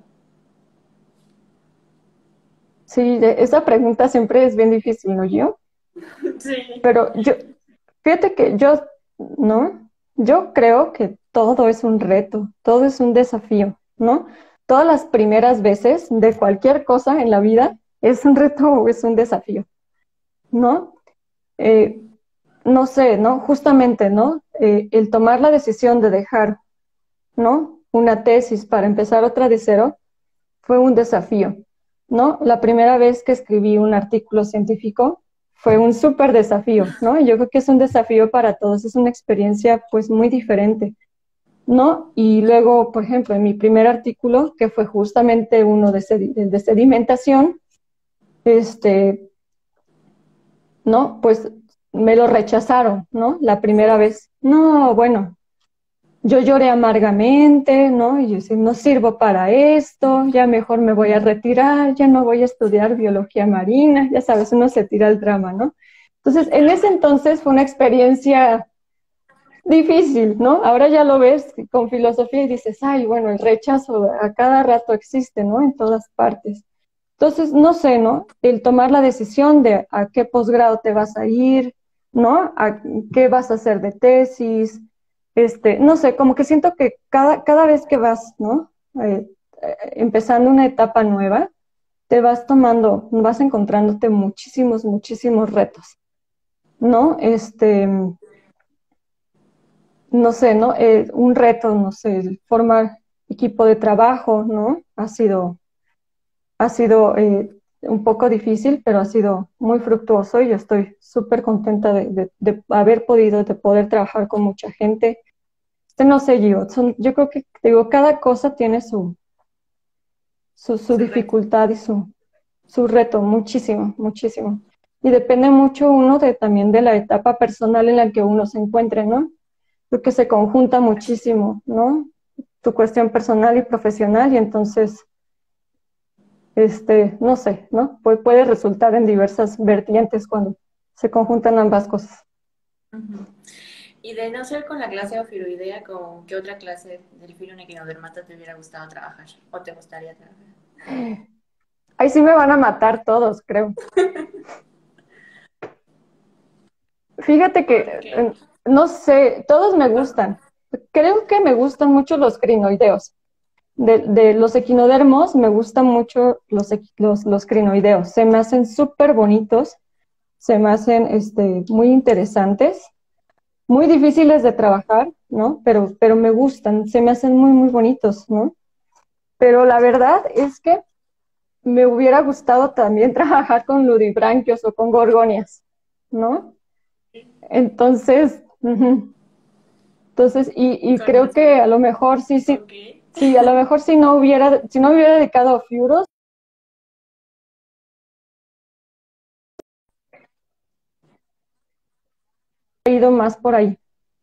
Sí, de- esa pregunta siempre es bien difícil, ¿no, yo? Sí. Pero yo, fíjate que yo, ¿no? Yo creo que todo es un reto, todo es un desafío, ¿no? Todas las primeras veces de cualquier cosa en la vida es un reto o es un desafío, ¿no? Eh, no sé, ¿no? Justamente, ¿no? Eh, el tomar la decisión de dejar, ¿no?, una tesis para empezar otra de cero fue un desafío, ¿no? La primera vez que escribí un artículo científico fue un súper desafío, ¿no? Y yo creo que es un desafío para todos, es una experiencia pues muy diferente, ¿no? Y luego, por ejemplo, en mi primer artículo, que fue justamente uno de, sedi de sedimentación, este, ¿no? Pues me lo rechazaron, ¿no? La primera vez. No, bueno, yo lloré amargamente, ¿no? Y yo decía, no sirvo para esto, ya mejor me voy a retirar, ya no voy a estudiar biología marina, ya sabes, uno se tira al drama, ¿no? Entonces, en ese entonces fue una experiencia difícil, ¿no? Ahora ya lo ves con filosofía y dices, ay, bueno, el rechazo a cada rato existe, ¿no? En todas partes. Entonces, no sé, ¿no? El tomar la decisión de a qué posgrado te vas a ir, ¿no? A qué vas a hacer de tesis, este, no sé, como que siento que cada, cada vez que vas, ¿no? Eh, eh, empezando una etapa nueva, te vas tomando, vas encontrándote muchísimos, muchísimos retos, ¿no? Este, no sé, ¿no? Eh, un reto, no sé, el formar equipo de trabajo, ¿no? Ha sido, ha sido eh, un poco difícil, pero ha sido muy fructuoso y yo estoy súper contenta de, de- de haber podido, de poder trabajar con mucha gente. Este, no sé, yo, son, yo creo que, digo, cada cosa tiene su, su, su Su reto. dificultad y su, su reto, muchísimo, muchísimo. Y depende mucho uno de, también de la etapa personal en la que uno se encuentre, ¿no? Porque se conjunta Así es. muchísimo, ¿no? Tu cuestión personal y profesional y entonces, este, no sé, ¿no? Pu- puede resultar en diversas vertientes cuando se conjuntan ambas cosas. Ujú. Y de no ser con la clase ofiuroidea, ¿con qué otra clase del filo equinodermata te hubiera gustado trabajar o te gustaría trabajar? Ahí sí me van a matar todos, creo. Fíjate que, ¿Por qué? eh, no sé, todos me gustan. Creo que me gustan mucho los crinoideos. De, de los equinodermos me gustan mucho los, equi- los, los crinoideos. Se me hacen súper bonitos, se me hacen este, muy interesantes, muy difíciles de trabajar, ¿no? Pero, pero me gustan, se me hacen muy, muy bonitos, ¿no? Pero la verdad es que me hubiera gustado también trabajar con ludibranquios o con gorgonias, ¿no? Entonces, ujú. Entonces, y, y Con creo los que a gorgones. lo mejor sí, sí, Ok. sí, a lo mejor si no hubiera, si no hubiera dedicado a Fiuros, he ido más por ahí.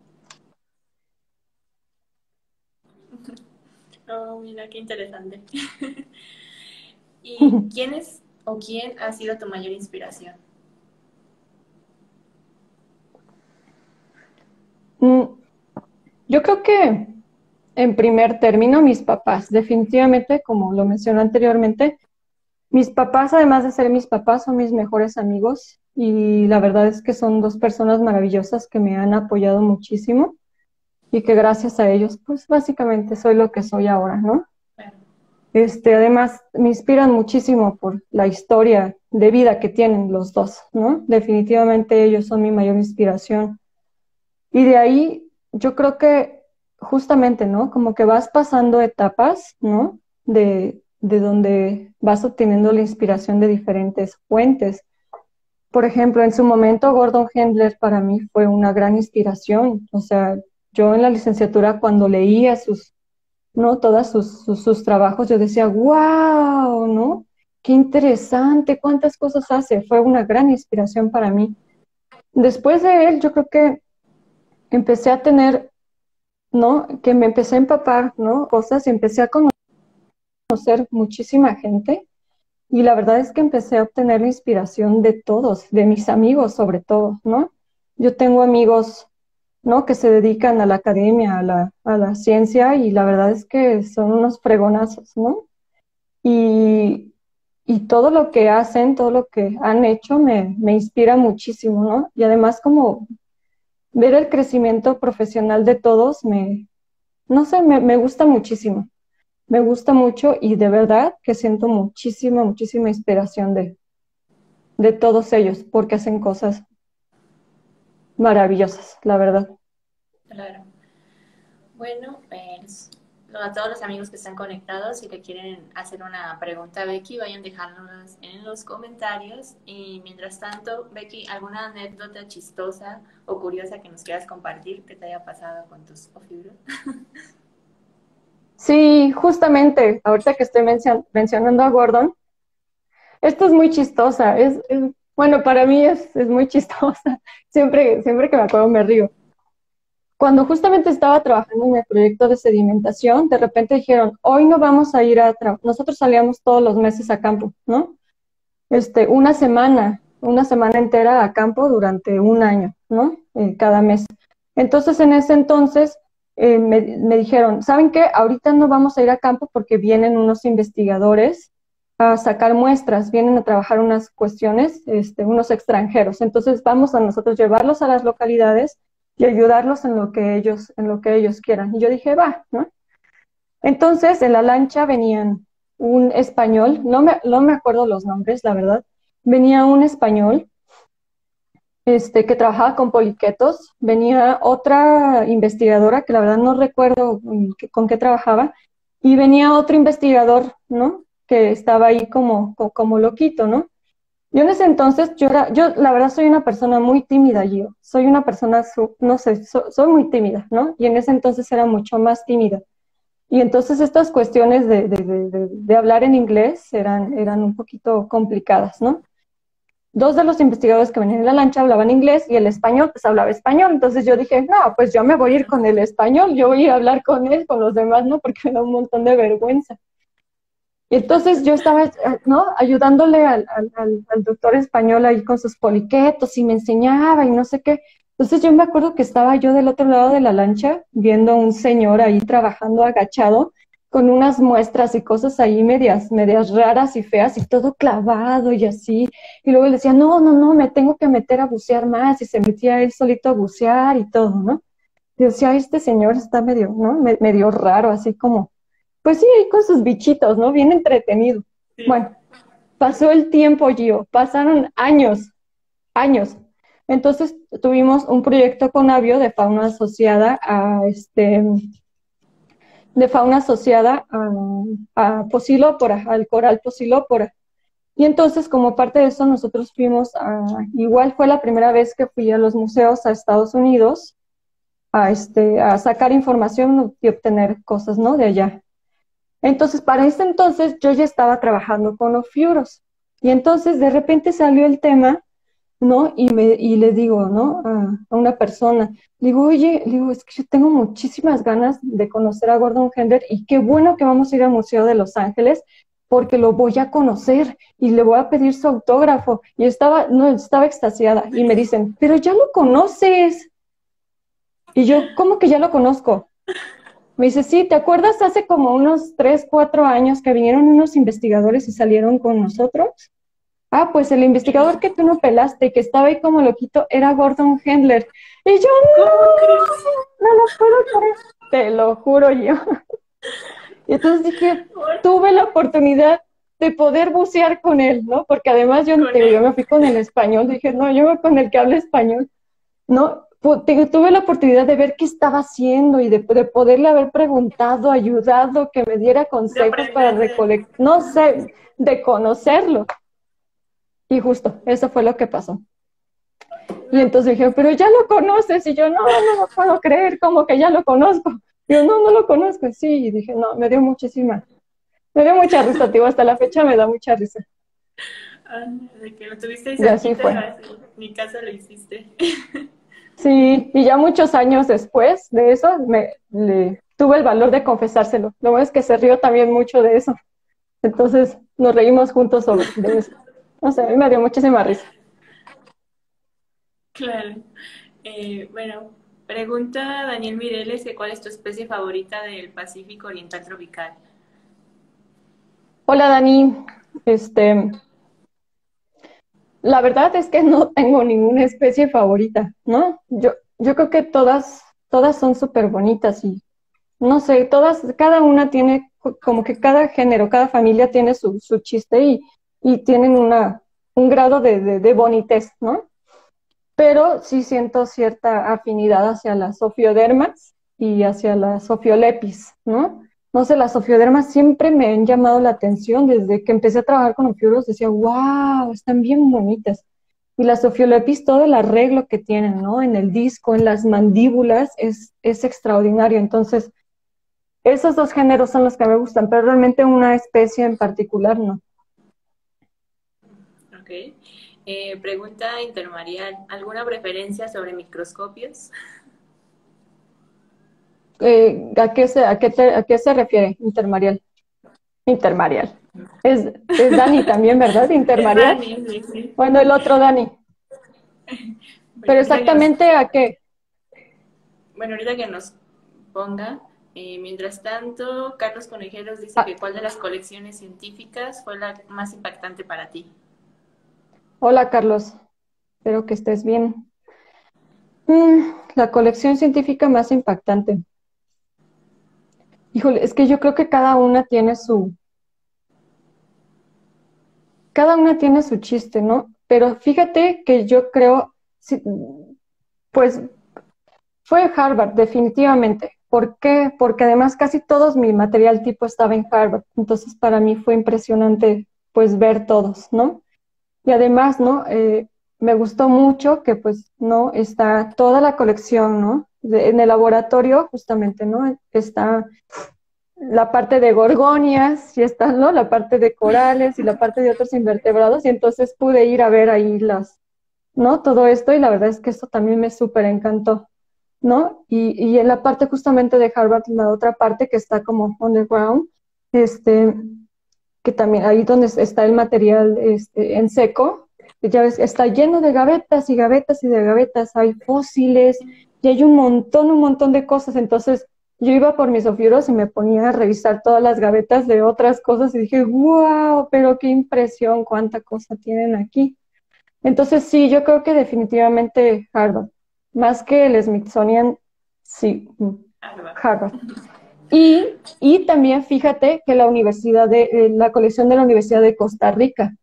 Oh, mira, qué interesante. ¿Y quién es o quién ha sido tu mayor inspiración? Mm, Yo creo que en primer término mis papás, definitivamente, como lo mencioné anteriormente, mis papás, además de ser mis papás, son mis mejores amigos y la verdad es que son dos personas maravillosas que me han apoyado muchísimo y que gracias a ellos, pues básicamente soy lo que soy ahora, ¿no? Bueno, Este, además, me inspiran muchísimo por la historia de vida que tienen los dos, ¿no? Definitivamente ellos son mi mayor inspiración. Y de ahí, yo creo que justamente, ¿no? Como que vas pasando etapas, ¿no? De, de donde vas obteniendo la inspiración de diferentes fuentes. Por ejemplo, en su momento, Gordon Hendler para mí fue una gran inspiración. O sea, yo en la licenciatura cuando leía sus ¿no? Todos sus, sus, sus trabajos, yo decía, wow, ¿no? Qué interesante, cuántas cosas hace. Fue una gran inspiración para mí. Después de él, yo creo que empecé a tener, ¿no? Que me empecé a empapar, ¿no? Cosas y empecé a conocer muchísima gente. Y la verdad es que empecé a obtener la inspiración de todos, de mis amigos sobre todo, ¿no? Yo tengo amigos, ¿no? Que se dedican a la academia, a la, a la ciencia, y la verdad es que son unos fregonazos, ¿no? Y, y todo lo que hacen, todo lo que han hecho me, me inspira muchísimo, ¿no? Y además como ver el crecimiento profesional de todos me, no sé, me, me gusta muchísimo. Me gusta mucho y de verdad que siento muchísima, muchísima inspiración de, de todos ellos porque hacen cosas maravillosas, la verdad. claro. Bueno, pues a todos los amigos que están conectados, si le quieren hacer una pregunta a Becky, vayan dejándolas en los comentarios. Y mientras tanto, Becky, ¿alguna anécdota chistosa o curiosa que nos quieras compartir que te haya pasado con tus ofiuros? Sí, justamente, ahorita que estoy mencio- mencionando a Gordon, esto es muy chistosa, es, es- bueno, para mí es, es muy chistosa. Siempre, siempre que me acuerdo me río. Cuando justamente estaba trabajando en el proyecto de sedimentación, de repente dijeron, hoy no vamos a ir a trabajar. Nosotros salíamos todos los meses a campo, ¿no? Este, una semana, una semana entera a campo durante un año, ¿no? Eh, cada mes. Entonces, en ese entonces, eh, me, me dijeron, ¿saben qué? Ahorita no vamos a ir a campo porque vienen unos investigadores a sacar muestras, vienen a trabajar unas cuestiones, este, unos extranjeros. Entonces, vamos a nosotros llevarlos a las localidades y ayudarlos en lo que ellos, en lo que ellos quieran. Y yo dije, va, ¿no? Entonces, en la lancha venían un español, no me, no me acuerdo los nombres, la verdad, venía un español este, que trabajaba con poliquetos, venía otra investigadora, que la verdad no recuerdo mm, que- con qué trabajaba, y venía otro investigador, ¿no? Que estaba ahí como, co- como loquito, ¿no? Yo en ese entonces, yo era, yo la verdad soy una persona muy tímida, yo. Soy una persona, su- no sé, so- soy muy tímida, ¿no? Y en ese entonces era mucho más tímida. Y entonces estas cuestiones de, de, de, de- de hablar en inglés eran, eran un poquito complicadas, ¿no? Dos de los investigadores que venían en la lancha hablaban inglés y el español, pues hablaba español. Entonces yo dije, no, pues yo me voy a ir con el español, yo voy a ir a hablar con él, con los demás, ¿no? Porque me da un montón de vergüenza. Y entonces yo estaba, eh, ¿no? Ayudándole al, al, al, al doctor español ahí con sus poliquetos y me enseñaba y no sé qué. Entonces yo me acuerdo que estaba yo del otro lado de la lancha viendo a un señor ahí trabajando agachado con unas muestras y cosas ahí medias, medias raras y feas y todo clavado y así. Y luego él decía, no, no, no, me tengo que meter a bucear más y se metía él solito a bucear y todo, ¿no? Y decía, este señor está medio, ¿no? Me- medio raro, así como pues sí, ahí con sus bichitos, ¿no? Bien entretenido. Sí. Bueno, pasó el tiempo, Gio, pasaron años, años. Entonces tuvimos un proyecto con Avio de fauna asociada a este, de fauna asociada a, a Posilópora, al coral Posilópora. Y entonces, como parte de eso, nosotros fuimos a, igual fue la primera vez que fui a los museos a Estados Unidos a, este, a sacar información y obtener cosas, ¿no? De allá. Entonces, para ese entonces yo ya estaba trabajando con Ofiuros. Y entonces de repente salió el tema, ¿no? Y, me, y le digo, ¿no? A, a una persona, le digo, oye, le digo, es que yo tengo muchísimas ganas de conocer a Gordon Hendler y qué bueno que vamos a ir al Museo de Los Ángeles porque lo voy a conocer y le voy a pedir su autógrafo. Y estaba, no, estaba extasiada. Y me dicen, pero ya lo conoces. Y yo, ¿cómo que ya lo conozco? Me dice, sí, ¿te acuerdas hace como unos tres, cuatro años que vinieron unos investigadores y salieron con nosotros? Ah, pues el investigador que tú no pelaste y que estaba ahí como loquito era Gordon Hendler. Y yo, ¿Cómo crees? no, no lo puedo creer, te lo juro yo. Y entonces dije, tuve la oportunidad de poder bucear con él, ¿no? Porque además yo, Con te digo, yo me él. fui con el español, dije, no, yo voy con el que habla español. ¿No? Pu- te- Tuve la oportunidad de ver qué estaba haciendo y de, de poderle haber preguntado, ayudado, que me diera De consejos para aprender de él. recolectar, no sé, de conocerlo. Y justo, eso fue lo que pasó. Y No, entonces dije, pero ya lo conoces. Y yo, no, no lo puedo creer, como que ya lo conozco. Y yo, no, no lo conozco. Sí, y dije, no, me dio muchísima, me dio mucha risa, tío, hasta la fecha me da mucha risa. ah, de que lo tuviste ahí Y así cerquita, fue. así, mi casa lo hiciste. Sí, y ya muchos años después de eso, me le, tuve el valor de confesárselo. Lo bueno es que se rió también mucho de eso. Entonces nos reímos juntos sobre de eso. No sé, a mí me dio muchísima risa. Claro. Eh, bueno, pregunta Daniel Mireles que cuál es tu especie favorita del Pacífico Oriental Tropical. Hola Dani, este, la verdad es que no tengo ninguna especie favorita, ¿no? Yo, yo creo que todas, todas son súper bonitas y no sé, todas, cada una tiene, co- como que cada género, cada familia tiene su, su chiste y, y tienen una, un grado de, de, de bonitez, ¿no? Pero sí siento cierta afinidad hacia las Ophiodermas y hacia las Ophiolepis, ¿no? No sé, las Ophiodermas siempre me han llamado la atención. Desde que empecé a trabajar con Ophioros decía, wow, están bien bonitas. Y las Ophiolepis, todo el arreglo que tienen, ¿no? En el disco, en las mandíbulas, es, es extraordinario. Entonces, esos dos géneros son los que me gustan, pero realmente una especie en particular no. Ok. Eh, pregunta intermarial. ¿Alguna preferencia sobre microscopios? Eh, ¿a qué se, a qué te- a qué se refiere intermarial? Intermarial. Es, es Dani también, ¿verdad? Es Intermarial. Dani, sí, sí. Bueno, el otro Dani. Bueno, Pero ahorita que nos, exactamente a qué. bueno, ahorita que nos ponga. Eh, mientras tanto, Carlos Conejeros dice Ah, que ¿cuál de las colecciones científicas fue la más impactante para ti? hola, Carlos. Espero que estés bien. Mm, la colección científica más impactante. Híjole, es que yo creo que cada una tiene su, cada una tiene su chiste, ¿no? Pero fíjate que yo creo sí, pues fue Harvard, definitivamente. ¿Por qué? Porque además casi todo mi material tipo estaba en Harvard. Entonces para mí fue impresionante pues ver todos, ¿no? Y además, ¿no? Eh, me gustó mucho que pues, ¿no? Está toda la colección, ¿no? De- en el laboratorio, justamente, ¿no? Está la parte de gorgonias, y está, ¿no? La parte de corales y la parte de otros invertebrados. Y entonces pude ir a ver ahí las, ¿no? Todo esto y la verdad es que esto también me súper encantó, ¿no? Y, y en la parte justamente de Harvard, la otra parte que está como underground, este, que también ahí donde está el material este, en seco, ya ves, está lleno de gavetas y gavetas y de gavetas, hay fósiles y hay un montón, un montón de cosas. Entonces yo iba por mis ofiuros y me ponía a revisar todas las gavetas de otras cosas y dije, wow, pero qué impresión, cuánta cosa tienen aquí. Entonces sí, yo creo que definitivamente Harvard, más que el Smithsonian, sí, mm, Harvard. Harvard. Y, y también fíjate que la universidad de, eh, la colección de la Universidad de Costa Rica.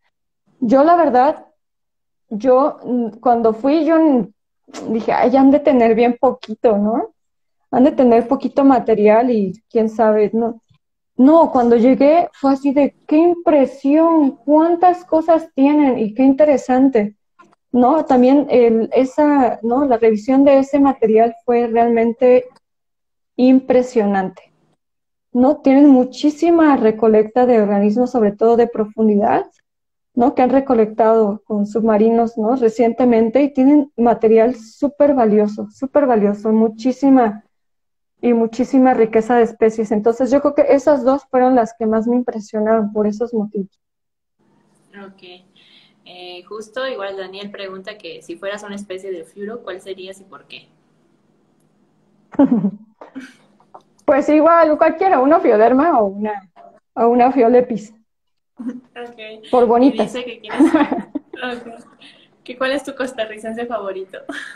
Yo la verdad, yo mm, cuando fui, yo mm, dije, ay, han de tener bien poquito, ¿no? Han de tener poquito material y quién sabe, ¿no? No, cuando llegué fue así de, qué impresión, cuántas cosas tienen y qué interesante. No, también el, esa, ¿no? La revisión de ese material fue realmente impresionante. ¿No? Tienen muchísima recolecta de organismos, sobre todo de profundidad, ¿no? Que han recolectado con submarinos, ¿no? Recientemente y tienen material súper valioso, súper valioso, muchísima y muchísima riqueza de especies. Entonces yo creo que esas dos fueron las que más me impresionaron por esos motivos. Ok. Eh, justo igual Daniel pregunta que si fueras una especie de fiuro, ¿cuál serías y por qué? Pues igual, cualquiera, una fioderma o una, o una fiolepis, Ok. por Y bonitas. dice que quieres... Okay. ¿Que ¿Cuál es tu costarricense favorito?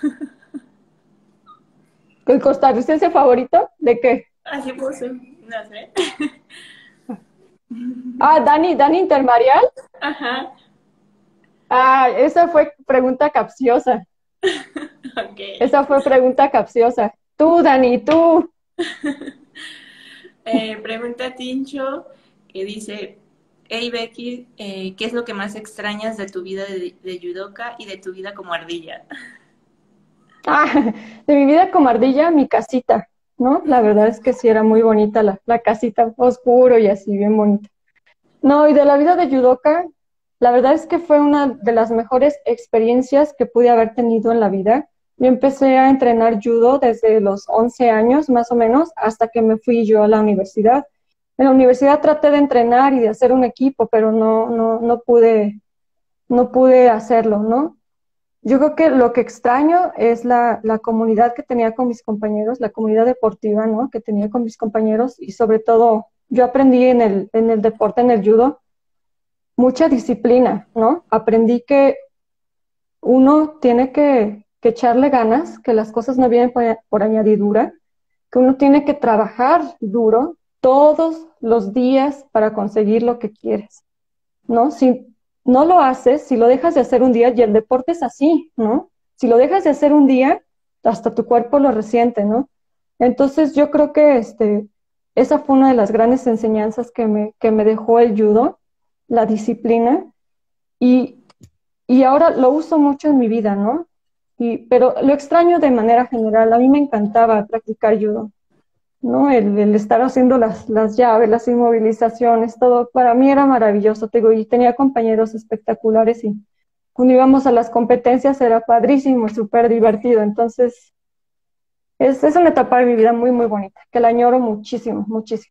¿El costarricense favorito? ¿De qué? Así puso. No sé. Ah, Dani, Dani Intermarial. Ajá. Ah, esa fue pregunta capciosa. Ok. Esa fue pregunta capciosa. Tú, Dani, tú. Eh, pregunta Tincho que dice, hey Becky, eh, ¿qué es lo que más extrañas de tu vida de, de judoka y de tu vida como ardilla? Ah, de mi vida como ardilla, mi casita, ¿no? La verdad es que sí era muy bonita la, la casita, oscuro y así, bien bonita. No, y de la vida de judoka, la verdad es que fue una de las mejores experiencias que pude haber tenido en la vida. Yo empecé a entrenar judo desde los once años, más o menos, hasta que me fui yo a la universidad. En la universidad traté de entrenar y de hacer un equipo, pero no, no, no pude, no pude hacerlo, ¿no? Yo creo que lo que extraño es la, la comunidad que tenía con mis compañeros, la comunidad deportiva, ¿no? Que tenía con mis compañeros y sobre todo yo aprendí en el, en el deporte, en el judo, mucha disciplina, ¿no? Aprendí que uno tiene que, que echarle ganas, que las cosas no vienen por, por añadidura, que uno tiene que trabajar duro todos los días para conseguir lo que quieres, ¿no? Si no lo haces, si lo dejas de hacer un día, y el deporte es así, ¿no? Si lo dejas de hacer un día, hasta tu cuerpo lo resiente, ¿no? Entonces yo creo que este, esa fue una de las grandes enseñanzas que me, que me dejó el judo, la disciplina, y, y ahora lo uso mucho en mi vida, ¿no? Y, pero lo extraño de manera general, a mí me encantaba practicar judo, ¿no? El, el estar haciendo las, las llaves, las inmovilizaciones, todo, para mí era maravilloso, te digo, y tenía compañeros espectaculares y cuando íbamos a las competencias era padrísimo, súper divertido, entonces es, es una etapa de mi vida muy, muy bonita, que la añoro muchísimo, muchísimo.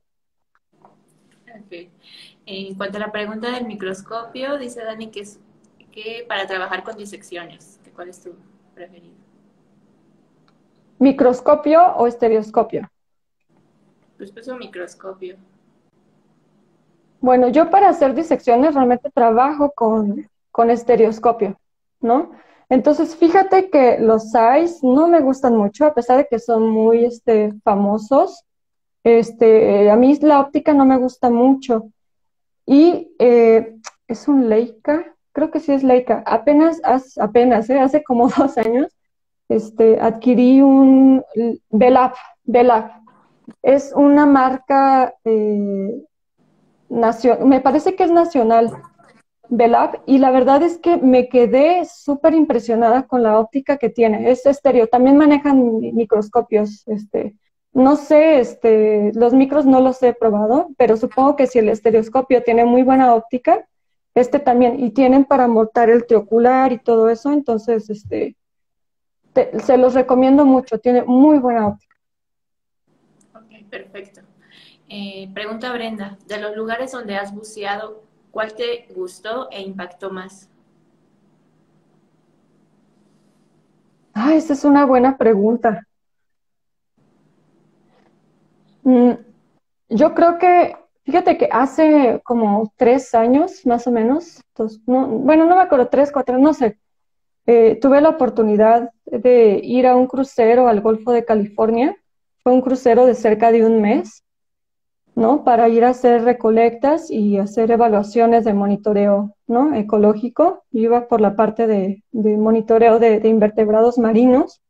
Okay. En cuanto a la pregunta del microscopio, dice Dani que es que para trabajar con disecciones, ¿cuál es tu preferido? ¿Microscopio o estereoscopio? Pues puso microscopio. Bueno, yo para hacer disecciones realmente trabajo con, con estereoscopio, ¿no? Entonces, fíjate que los size no me gustan mucho, a pesar de que son muy este, famosos. Este, a mí la óptica no me gusta mucho. Y eh, es un Leica, creo que sí es Leica. Apenas, haz- apenas, ¿eh? Hace como dos años, este, adquirí un Belab, Belab. Es una marca, eh, nacio- me parece que es nacional, Belab, y la verdad es que me quedé súper impresionada con la óptica que tiene. Es estéreo, también manejan mi- microscopios, este, no sé, este, los micros no los he probado, pero supongo que si el estereoscopio tiene muy buena óptica, este también, y tienen para montar el triocular y todo eso, entonces, este, te- se los recomiendo mucho, tiene muy buena óptica. Ok, perfecto. Eh, pregunta Brenda, de los lugares donde has buceado, ¿cuál te gustó e impactó más? Ah, esa es una buena pregunta. Mm, Yo creo que, fíjate que hace como tres años, más o menos, dos- no, bueno, no me acuerdo, tres, cuatro, no sé, eh, tuve la oportunidad de ir a un crucero al Golfo de California. Fue un crucero de cerca de un mes, ¿no? Para ir a hacer recolectas y hacer evaluaciones de monitoreo, ¿no? Ecológico. Yo iba por la parte de, de monitoreo de, de invertebrados marinos.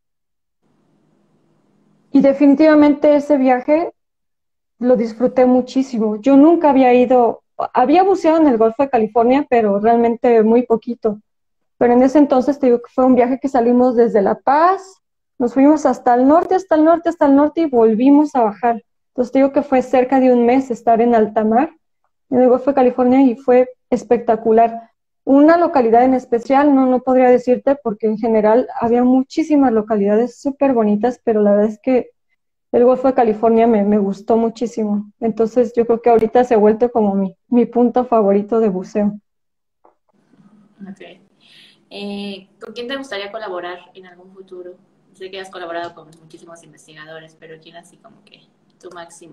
Y definitivamente ese viaje lo disfruté muchísimo. Yo nunca había ido, había buceado en el Golfo de California, pero realmente muy poquito. Pero en ese entonces te digo que fue un viaje que salimos desde La Paz, nos fuimos hasta el norte, hasta el norte, hasta el norte y volvimos a bajar. Entonces te digo que fue cerca de un mes estar en alta mar, en el Golfo de California, y fue espectacular. Una localidad en especial, no, no podría decirte, porque en general había muchísimas localidades súper bonitas, pero la verdad es que el Golfo de California me, me gustó muchísimo. Entonces yo creo que ahorita se ha vuelto como mi, mi punto favorito de buceo. Ok. Eh, ¿con quién te gustaría colaborar en algún futuro? Sé que has colaborado con muchísimos investigadores, pero ¿quién así como que tu máximo?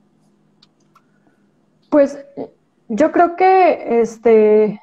Pues yo creo que este,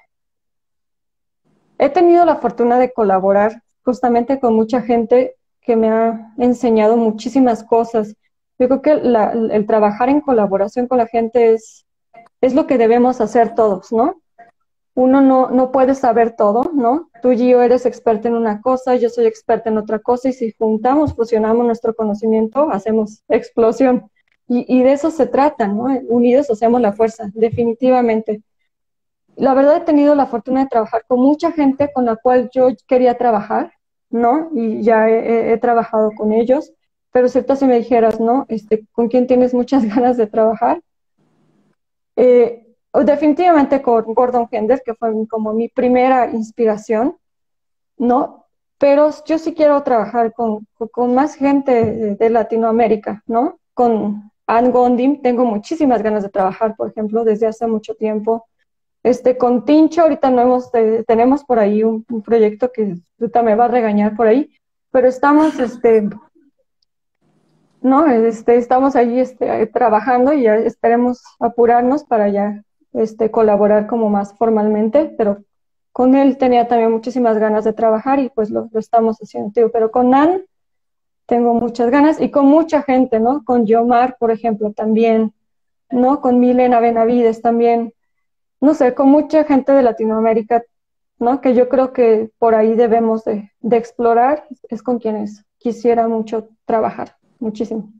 he tenido la fortuna de colaborar justamente con mucha gente que me ha enseñado muchísimas cosas. Yo creo que la- el trabajar en colaboración con la gente es, es lo que debemos hacer todos, ¿no? Uno no, no puede saber todo, ¿no? Tú y yo eres experta en una cosa, yo soy experta en otra cosa, y si juntamos, fusionamos nuestro conocimiento, hacemos explosión. Y, y de eso se trata, ¿no? Unidos hacemos la fuerza, definitivamente. La verdad he tenido la fortuna de trabajar con mucha gente con la cual yo quería trabajar, ¿no? Y ya he, he- he trabajado con ellos, pero cierto si me dijeras, ¿no? Este, ¿con quién tienes muchas ganas de trabajar? Eh, Definitivamente con Gordon Kender, que fue como mi primera inspiración, ¿no? Pero yo sí quiero trabajar con, con, con más gente de, de Latinoamérica, ¿no? Con Anne Gondim tengo muchísimas ganas de trabajar, por ejemplo, desde hace mucho tiempo. Este, con Tincho, ahorita no hemos, eh, tenemos por ahí un, un proyecto que ahorita me va a regañar por ahí, pero estamos, este, no, este, estamos ahí, este, trabajando y ya esperemos apurarnos para ya, este, colaborar como más formalmente, pero con él tenía también muchísimas ganas de trabajar y pues lo, lo estamos haciendo, tío, pero con Nan tengo muchas ganas y con mucha gente, ¿no? Con Yomar, por ejemplo, también, ¿no? Con Milena Benavides también, no sé, con mucha gente de Latinoamérica, ¿no? Que yo creo que por ahí debemos de, de explorar, es con quienes quisiera mucho trabajar, muchísimo.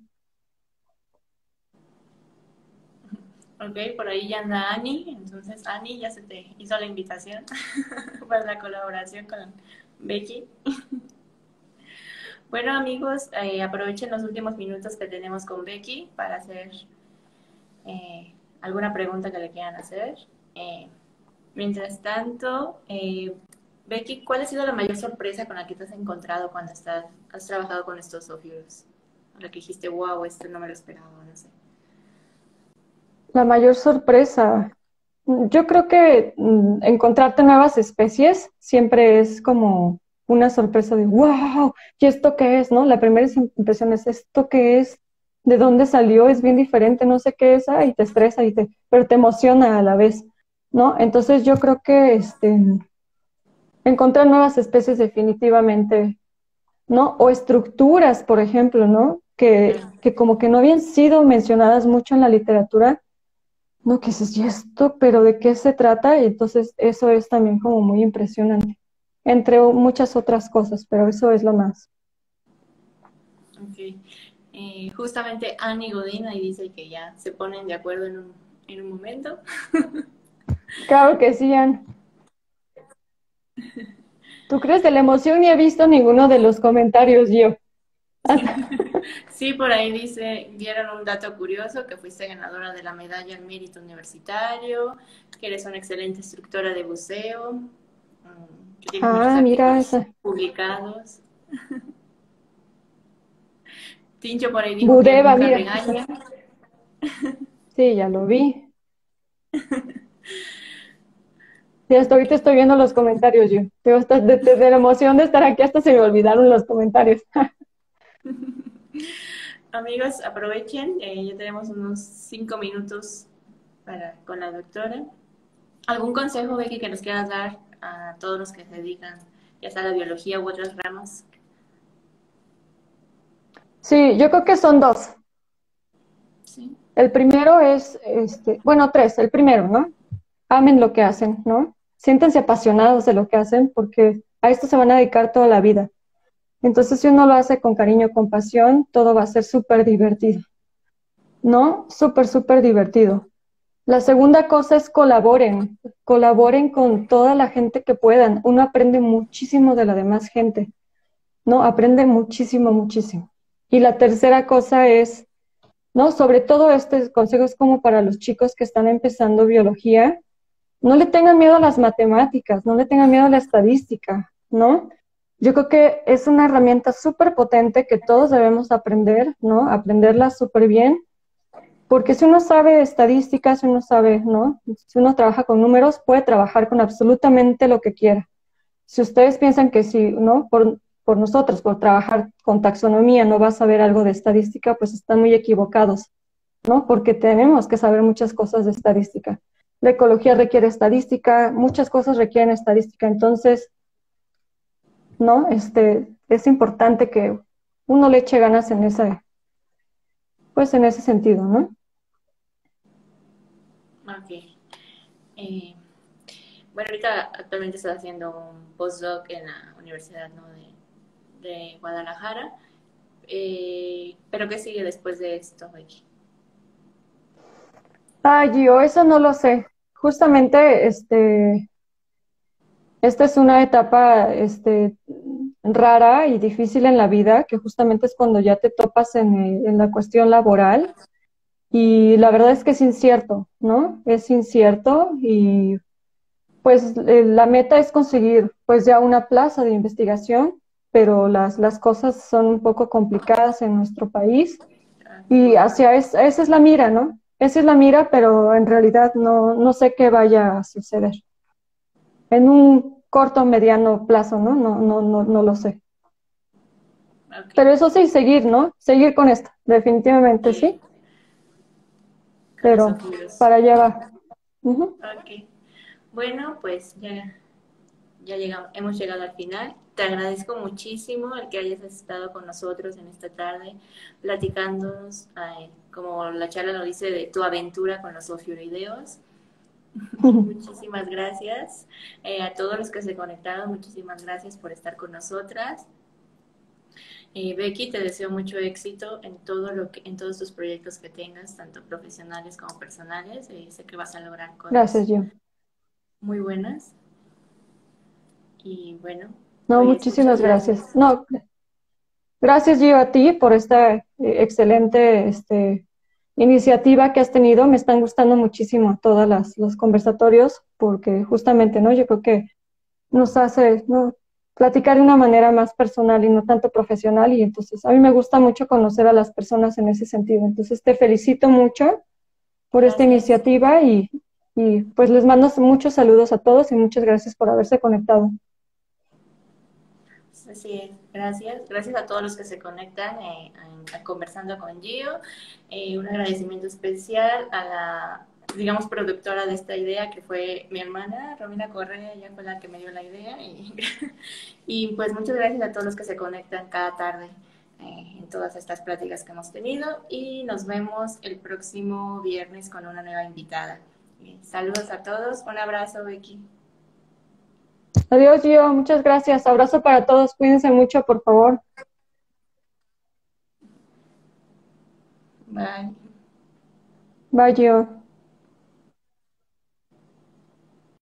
Ok, por ahí ya anda Ani, entonces Ani ya se te hizo la invitación para la colaboración con Becky. Bueno amigos, eh, aprovechen los últimos minutos que tenemos con Becky para hacer eh, alguna pregunta que le quieran hacer. Eh, mientras tanto, eh, Becky, ¿cuál ha sido la mayor sorpresa con la que te has encontrado cuando estás, has trabajado con estos softwares? A la que dijiste, wow, esto no me lo esperaba, no sé. La mayor sorpresa, yo creo que mm, encontrarte nuevas especies siempre es como una sorpresa de, wow, ¿y esto qué es? ¿No? La primera impresión es, ¿esto qué es? ¿De dónde salió? Es bien diferente, no sé qué es, ah, y te estresa, y te, pero te emociona a la vez, ¿no? Entonces yo creo que este, encontrar nuevas especies definitivamente, ¿no? O estructuras, por ejemplo, ¿no? Que, que como que no habían sido mencionadas mucho en la literatura, no, ¿qué es esto? ¿Pero de qué se trata? Y entonces eso es también como muy impresionante, entre muchas otras cosas, pero eso es lo más. Ok. Eh, justamente Annie Godín ahí dice que ya se ponen de acuerdo en un, en un momento. Claro que sí, Ann. ¿Tú crees de la emoción? Ni he visto ninguno de los comentarios yo. Sí, por ahí dice, dieron un dato curioso, que fuiste ganadora de la medalla al mérito universitario, que eres una excelente instructora de buceo, mm, que tienes muchos Ah, mira artículos esa. publicados. Tincho por ahí dijo que Budeva, nunca mira. regaña. Sí, ya lo vi. Sí, hasta ahorita estoy viendo los comentarios yo. Digo, hasta de, de- de la emoción de estar aquí hasta se me olvidaron los comentarios. Amigos, aprovechen, eh, ya tenemos unos cinco minutos para, con la doctora. ¿Algún consejo, Becky, que nos quieras dar a todos los que se dedican, ya sea a la biología u otras ramas? Sí, yo creo que son dos. Sí. El primero es, este, bueno, tres. El primero, ¿no? Amen lo que hacen, ¿no? Siéntense apasionados de lo que hacen porque a esto se van a dedicar toda la vida. Entonces, si uno lo hace con cariño, con pasión, todo va a ser súper divertido, ¿no? Súper, súper divertido. La segunda cosa es colaboren, colaboren con toda la gente que puedan. Uno aprende muchísimo de la demás gente, ¿no? Aprende muchísimo, muchísimo. Y la tercera cosa es, ¿no? Sobre todo este consejo es como para los chicos que están empezando biología, no le tengan miedo a las matemáticas, no le tengan miedo a la estadística, ¿no? Yo creo que es una herramienta súper potente que todos debemos aprender, ¿no? Aprenderla súper bien, porque si uno sabe estadísticas, si uno sabe, ¿no? Si uno trabaja con números, puede trabajar con absolutamente lo que quiera. Si ustedes piensan que si, ¿no? Por, por nosotros, por trabajar con taxonomía, no vas a saber algo de estadística, pues están muy equivocados, ¿no? Porque tenemos que saber muchas cosas de estadística. La ecología requiere estadística, muchas cosas requieren estadística, entonces, ¿no? Este, es importante que uno le eche ganas en ese, pues en ese sentido, ¿no? Ok. Eh, bueno, ahorita actualmente estoy haciendo un postdoc en la Universidad, ¿no? de, de Guadalajara. Eh, ¿pero qué sigue después de esto, Becky? Ay, yo eso no lo sé. Justamente, este, esta es una etapa, este, rara y difícil en la vida, que justamente es cuando ya te topas en, eh, en la cuestión laboral. Y la verdad es que es incierto, ¿no? Es incierto y pues eh, la meta es conseguir pues ya una plaza de investigación, pero las, las cosas son un poco complicadas en nuestro país y hacia es, esa es la mira, ¿no? Esa es la mira, pero en realidad no, no sé qué vaya a suceder. En un corto o mediano plazo, ¿no? No, no, no, no lo sé. Ok. Pero eso sí, seguir, ¿no? Seguir con esto, definitivamente Sí, sí, con los pero objetivos. para allá va. Ujú. Ok. Bueno, pues ya, ya llegamos, hemos llegado al final. Te agradezco muchísimo el que hayas estado con nosotros en esta tarde, platicándonos, ay, como la charla lo dice, de tu aventura con los ofiurideos. Muchísimas gracias. Eh, a todos los que se conectaron, muchísimas gracias por estar con nosotras. Eh, Becky, te deseo mucho éxito en todo lo que, en todos tus proyectos que tengas, tanto profesionales como personales. Eh, sé que vas a lograr Gracias, cosas Jim. muy buenas. Y bueno, No, pues muchas muchísimas gracias. gracias. No, gracias, Gio, a ti por esta eh, excelente este, iniciativa que has tenido. Me están gustando muchísimo todas las los conversatorios porque justamente, ¿no? Yo creo que nos hace, ¿no? Platicar de una manera más personal y no tanto profesional y entonces a mí me gusta mucho conocer a las personas en ese sentido. Entonces te felicito mucho por esta Gracias. iniciativa y, y pues les mando muchos saludos a todos y muchas gracias por haberse conectado. Así es, gracias. Gracias a todos los que se conectan eh, a, a conversando con Gio. Eh, un agradecimiento especial a la, digamos, productora de esta idea, que fue mi hermana, Romina Correa, ella fue la que me dio la idea. Y, y pues muchas gracias a todos los que se conectan cada tarde. eh, en todas estas pláticas que hemos tenido y nos vemos el próximo viernes con una nueva invitada. Eh, saludos a todos, un abrazo, Becky. Adiós, Gio, muchas gracias. Abrazo para todos, cuídense mucho, por favor. Bye. Bye, Gio.